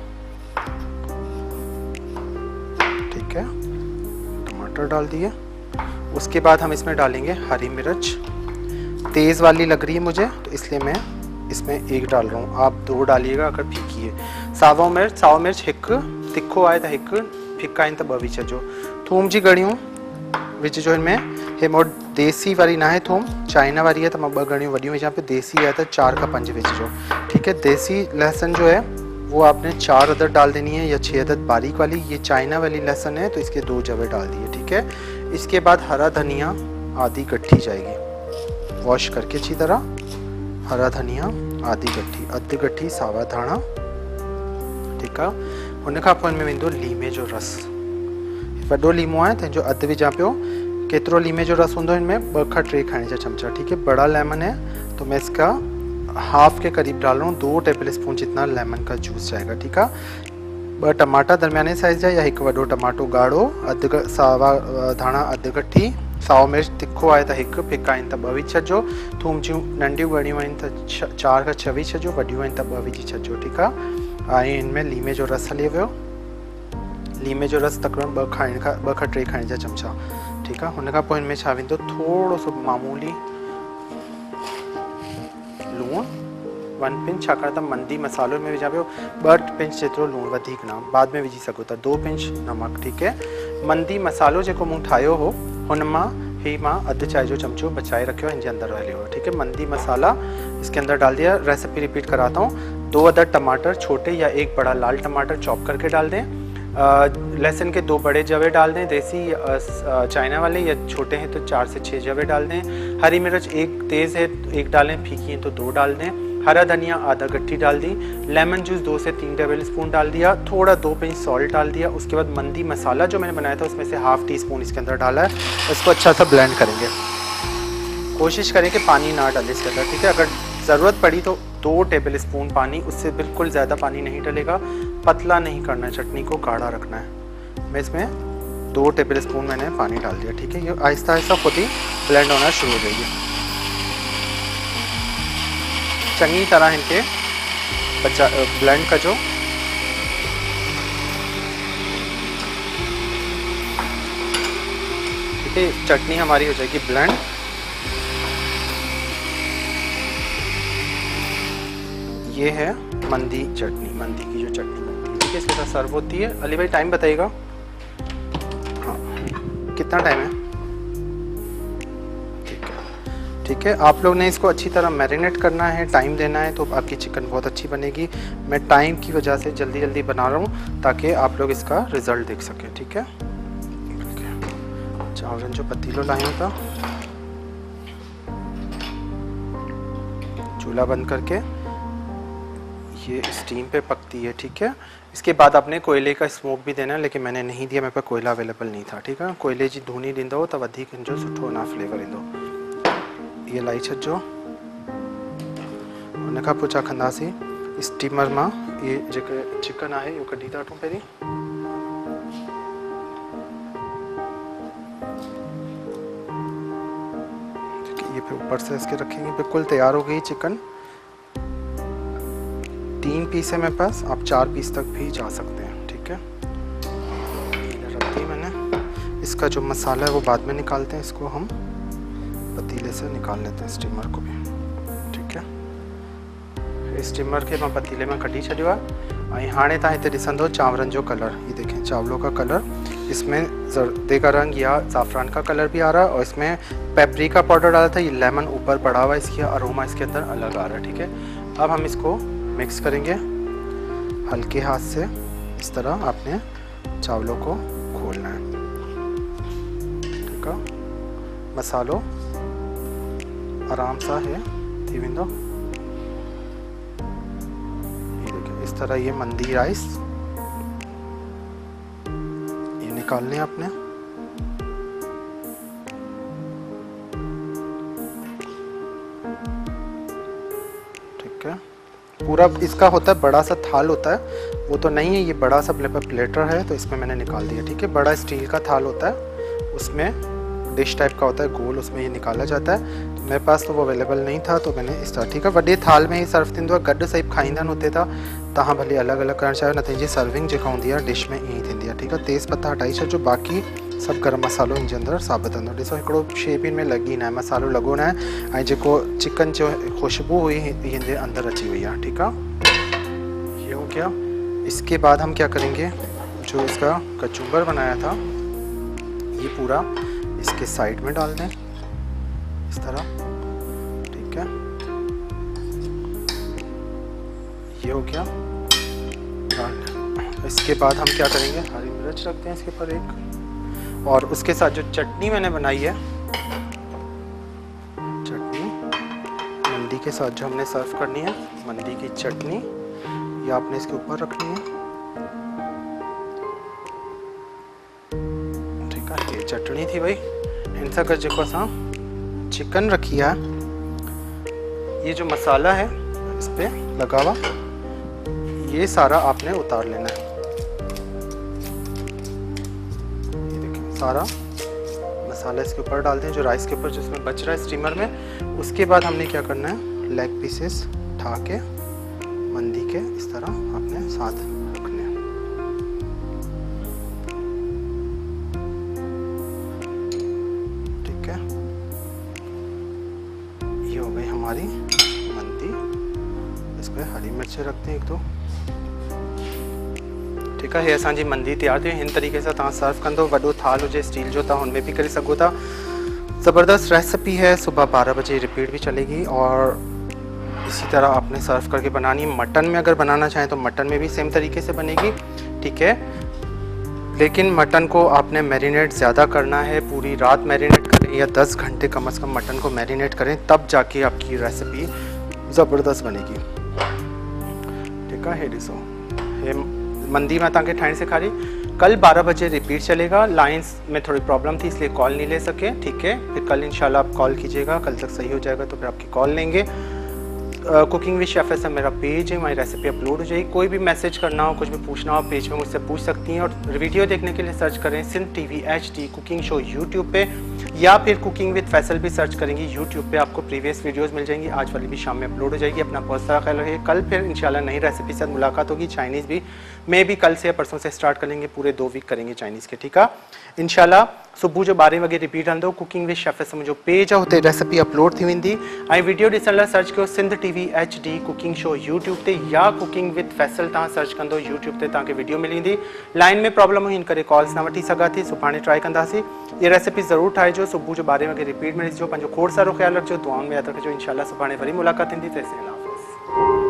ठीक है। टमाटर डाल दिए। उसके बाद हम इसमें डालेंगे हरी मिर्च, तेज़ वाली लग रही है मुझे तो इसलिए मैं इसमें एक डाल रहा हूँ, आप दो डालिएगा अगर फीकी है। सावा मिर्च सावा मिर्च हिकु तिखो आहे त हिकु, फिका आहिनि त ॿ विझिजो। थूम जी गड़ियूं विझिजो हिनमें, हे मोट देसी वारी ना है थूम, चाइना वारी है तो मैं ॿ गड़ियूं वॾियूं विझां पियो, देसी है तो चार का पंज विझिजो, ठीक है। देसी लहसुन जो है वो आपने चार अदद डाल देनी है या छः अदद बारीक वाली, ये चाइना वाली लहसुन है तो इसके दो जवे डाल दिए, ठीक है। इसके बाद हरा धनिया आधी गट्ठी जाएगी, वॉश करके अच्छी तरह, हरा धनिया आधी गट्ठी, अधु गट्ठी सावा धाणा, ठीक है। उन खां पोइ इनमें वेंदो लीमे जो रस, वॾो लीमो आहे तंहिंजो अधु विझां पियो। केतिरो लीमे जो रस हूंदो इनमें, ॿ खां टे खाने जा चमचा, ठीक है। बड़ा लेमन है तो मैं इसका हाफ के करीब डाल रहा हूँ, दो टेबल स्पून जितना लेमन का जूस जाएगा, ठीक है। ॿ टमाटा दरमियाने साइज़ जा या हिकु वॾो टमाटो ॻाढ़ो, अधु सावा धाणा अधु गट्ठी, साओ मिर्च तिखो आहे त हिकु, फिका आहिनि त ॿ विझी छॾिजो। थूम जूं नंढियूं ॻड़ियूं आहिनि त चारि खां छह विझी छॾिजो, वॾियूं आहिनि त ॿ विझी छॾिजो, ठीकु आहे। ऐं हिन में लीमे जो रस हली वियो, लीमे जो रस तकरीबन ॿ खाइण खां ॿ खां टे खाइण जा चमचा, ठीकु आहे। हुन खां पोइ हिन में छा वेंदो, थोरो सो मामूली लूणु, वन पिंच, छाकाणि त मंदी मसालो में विझां पियो, ॿ पिंच जेतिरो लूणु, वधीक न, बाद में विझी सघो था, दो पिंच नमक, ठीक है। मंदी मसालो जेको मूं ठाहियो हो हुन मां ही मां अधु चाय जो चमचो बचाए रखियो हिन जे अंदर हलियो, ठीक है। मंदी मसाला इसके अंदर डाल दिया। रेसिपी रिपीट कराता हूँ, दो अदद टमाटर छोटे या एक बड़ा लाल टमाटर चॉप करके डाल दें, लहसुन के दो बड़े जवे डाल दें, देसी चाइना वाले, या छोटे हैं तो चार से छः जवे डाल दें। हरी मिर्च एक तेज़ है तो एक डालें, फीकी है तो दो डाल दें। हरा धनिया आधा गट्ठी डाल दी। लेमन जूस दो से तीन टेबल स्पून डाल दिया। थोड़ा दो पिंच सॉल्ट डाल दिया। उसके बाद मंदी मसाला जो मैंने बनाया था उसमें से हाफ टी स्पून इसके अंदर डाला है। इसको अच्छा सा ब्लेंड करेंगे। कोशिश करें कि पानी ना डाले इसके अंदर, ठीक है। अगर ज़रूरत पड़ी तो दो टेबल स्पून पानी, उससे बिल्कुल ज़्यादा पानी नहीं डलेगा। पतला नहीं करना है, चटनी को गाढ़ा रखना है। मैं इसमें दो टेबल स्पून मैंने पानी डाल दिया, ठीक है। ये आहिस्ता आहिस्ता खुद ही ब्लेंड होना शुरू हो जाएगी। चंगी तरह इनके बचा ब्लेंड का जो ठीक है, चटनी हमारी हो जाएगी ब्लेंड। ये है मंदी चटनी, मंदी की जो चटनी बनती है, ठीक है। इसके साथ सर्व होती है। अली भाई टाइम बताइएगा, हाँ कितना टाइम है? ठीक है ठीक है। आप लोग ने इसको अच्छी तरह मैरिनेट करना है, टाइम देना है, तो आपकी चिकन बहुत अच्छी बनेगी। मैं टाइम की वजह से जल्दी जल्दी बना रहा हूँ ताकि आप लोग इसका रिज़ल्ट देख सकें। ठीक है, चावल जो पतीलो लाए था, चूल्हा बंद करके ये स्टीम पे पकती है। ठीक है, इसके बाद आपने कोयले का स्मोक भी देना है, लेकिन मैंने नहीं दिया, मेरे पास कोयला अवेलेबल नहीं था। ठीक है, कोयले जी धूनी ॾींदो त वधीक जो सुठो ना फ्लेवर ईंदो। ये लाई छॾिजो। उन खां पोइ छा कंदासीं, स्टीमर मां ये जेके चिकन आहे इहो कढी था वठूं पहिरीं। ये फिर ऊपर से इसके रखेंगे। बिल्कुल तैयार हो गई चिकन। तीन पीस है मेरे पास, आप चार पीस तक भी जा सकते हैं। ठीक है, रख दी मैंने। इसका जो मसाला है वो बाद में निकालते हैं, इसको हम पतीले से निकाल लेते हैं, स्टीमर को भी। ठीक है, स्टीमर के मां पतीले में कढी छॾियो आहे। ऐं हाणे तव्हां हिते ॾिसंदो चांवरनि जो कलर, ये देखें चावलों का कलर, इसमें जर्दे का रंग या ज़ाफ़रान का कलर भी आ रहा है, और इसमें पेपरिका पाउडर डाला था, ये लेमन ऊपर पड़ा हुआ है, इसकी अरोमा इसके अंदर अलग आ रहा है। ठीक है, अब हम इसको मिक्स करेंगे हल्के हाथ से। इस तरह आपने चावलों को खोलना है। ठीक है, मसालो आराम सा है थी वेंदो। ये देखिए, इस तरह ये मंदी राइस ये निकालने आपने। ठीक है, पूरा इसका होता है, बड़ा सा थाल होता है, वो तो नहीं है, ये बड़ा सा प्लेटर है, तो इसमें मैंने निकाल दिया। ठीक है, बड़ा स्टील का थाल होता है, उसमें डिश टाइप का होता है गोल, उसमें ये निकाला जाता है। मेरे पास तो वो अवेलेबल नहीं था, तो मैंने इस तरह। ठीक है, वॾे थाल में ही सर्व थींदो आहे, गॾु सही खाईंदा होते था। तव्हां भले अलॻि अलॻि करणु चाहियो, न त जी सर्विंग जेका हूंदी आहे डिश में ईअं ई थींदी आहे। ठीक है, तेज़ पत्ता हटाई छॾिजो, बाक़ी सभु गरम मसालो हिन जे अंदरि साबित हूंदो। ॾिसो हिकिड़ो शेप हिन में लॻी न आहे, मसालो लॻो न आहे, ऐं जेको चिकन जो ख़ुशबू हुई हिन अंदरि अची वई आहे। ठीक है, ये हो गया। इसके बाद हम क्या करेंगे, जो इसका कचूम्बर बनाया था ये पूरा इसके साइड में डाल दें इस तरह। ठीक है, ये हो गया। इसके बाद हम क्या करेंगे, हरी मिर्च रखते हैं इसके ऊपर एक, और उसके साथ जो चटनी मैंने बनाई है, चटनी मंदी के साथ जो हमने सर्व करनी है, मंदी की चटनी ये आपने इसके ऊपर रखनी है। ठीक है, ये चटनी थी भाई। इन सां गॾु जेको असां चिकन रखी है, ये जो मसाला है इस पे लगा हुआ, ये सारा आपने उतार लेना है। ये देखिए, सारा मसाला इसके ऊपर डालते हैं, जो राइस के ऊपर जिसमें बच रहा है स्टीमर में। उसके बाद हमने क्या करना है, लेग पीसेस उठा के मंदी के इस तरह आपने साथ रखने हैं। ठीक है, ये हो गई हमारी मंदी। इस पर हरी मिर्चें रखते हैं एक दो। ठीक है, असांजी मंदी तैयार थी। हिन तरीके से तव्हां सर्व कंदो, वॾो थाल हुजे स्टील जो, तव्हां हुनमें भी करे सघो था। ज़बरदस्त रेसिपी है, सुबह बारह बजे रिपीट भी चलेगी, और इसी तरह आपने सर्व करके बनानी है। मटन में अगर बनाना चाहें तो मटन में भी सेम तरीके से बनेगी। ठीक है, लेकिन मटन को आपने मैरिनेट ज़्यादा करना है, पूरी रात मैरिनेट करें या दस घंटे कम से कम मटन को मैरिनेट करें, तब जाके आपकी रेसिपी ज़बरदस्त बनेगी। ठीक है, हे ॾिसो, हे मंदी में तव्हांखे ठाहिण सेखारी। कल बारह बजे रिपीट चलेगा। लाइंस में थोड़ी प्रॉब्लम थी, इसलिए कॉल नहीं ले सके। ठीक है, फिर कल इंशाल्लाह आप कॉल कीजिएगा, कल तक सही हो जाएगा तो फिर आपकी कॉल लेंगे। कुकिंग विद शेफ ऐसा मेरा पेज है, वहीं रेसिपी अपलोड हो जाएगी। कोई भी मैसेज करना हो, कुछ भी पूछना हो, पेज में मुझसे पूछ सकती हैं। और वीडियो देखने के लिए सर्च करें Sindh TV H D cooking show YouTube पे, या फिर कुकिंग विद फैसल भी सर्च करेंगी यूट्यूब पे, आपको प्रीवियस वीडियोस मिल जाएंगी। आज वाली भी शाम में अपलोड हो जाएगी। अपना बहुत सारा ख्याल रखिए। कल फिर इंशाल्लाह नई रेसिपी से मुलाकात होगी। चाइनीज़ भी मे भी कल से या परसों से स्टार्ट करेंगे, पूरे दो वीक करेंगे चाइनीज़ के, ठीकु आहे। इंशाल्लाह सुबुह जो ॿारहें वॻे रिपीट हलंदो। कुकिंग विद शेफ एस मुंहिंजो पेज आहे, हुते रेसिपी अपलोड थी वेंदी। ऐं वीडियो ॾिसण लाइ सर्च कयो Sindh TV H D cooking show YouTube ते, या कुकिंग विद फैसल तव्हां सर्च कंदो यूट्यूब ते तव्हांखे वीडियो मिली वेंदी। लाइन में प्रॉब्लम हुई, इन करे कॉल्स न वठी सघां थी, सुभाणे ट्राई कंदासीं। ये रेसिपी ज़रूरु ठाहिजो, सुबुह जो ॿारहें वॻे रिपीट में ॾिसिजो। पंहिंजो खोड़ सारो ख़्यालु रखिजो, दुआउनि में यादि रखिजो। इंशाल्लाह सुभाणे वरी मुलाक़ात थींदी। तेसिताईं अल्लाह हाफ़िज़।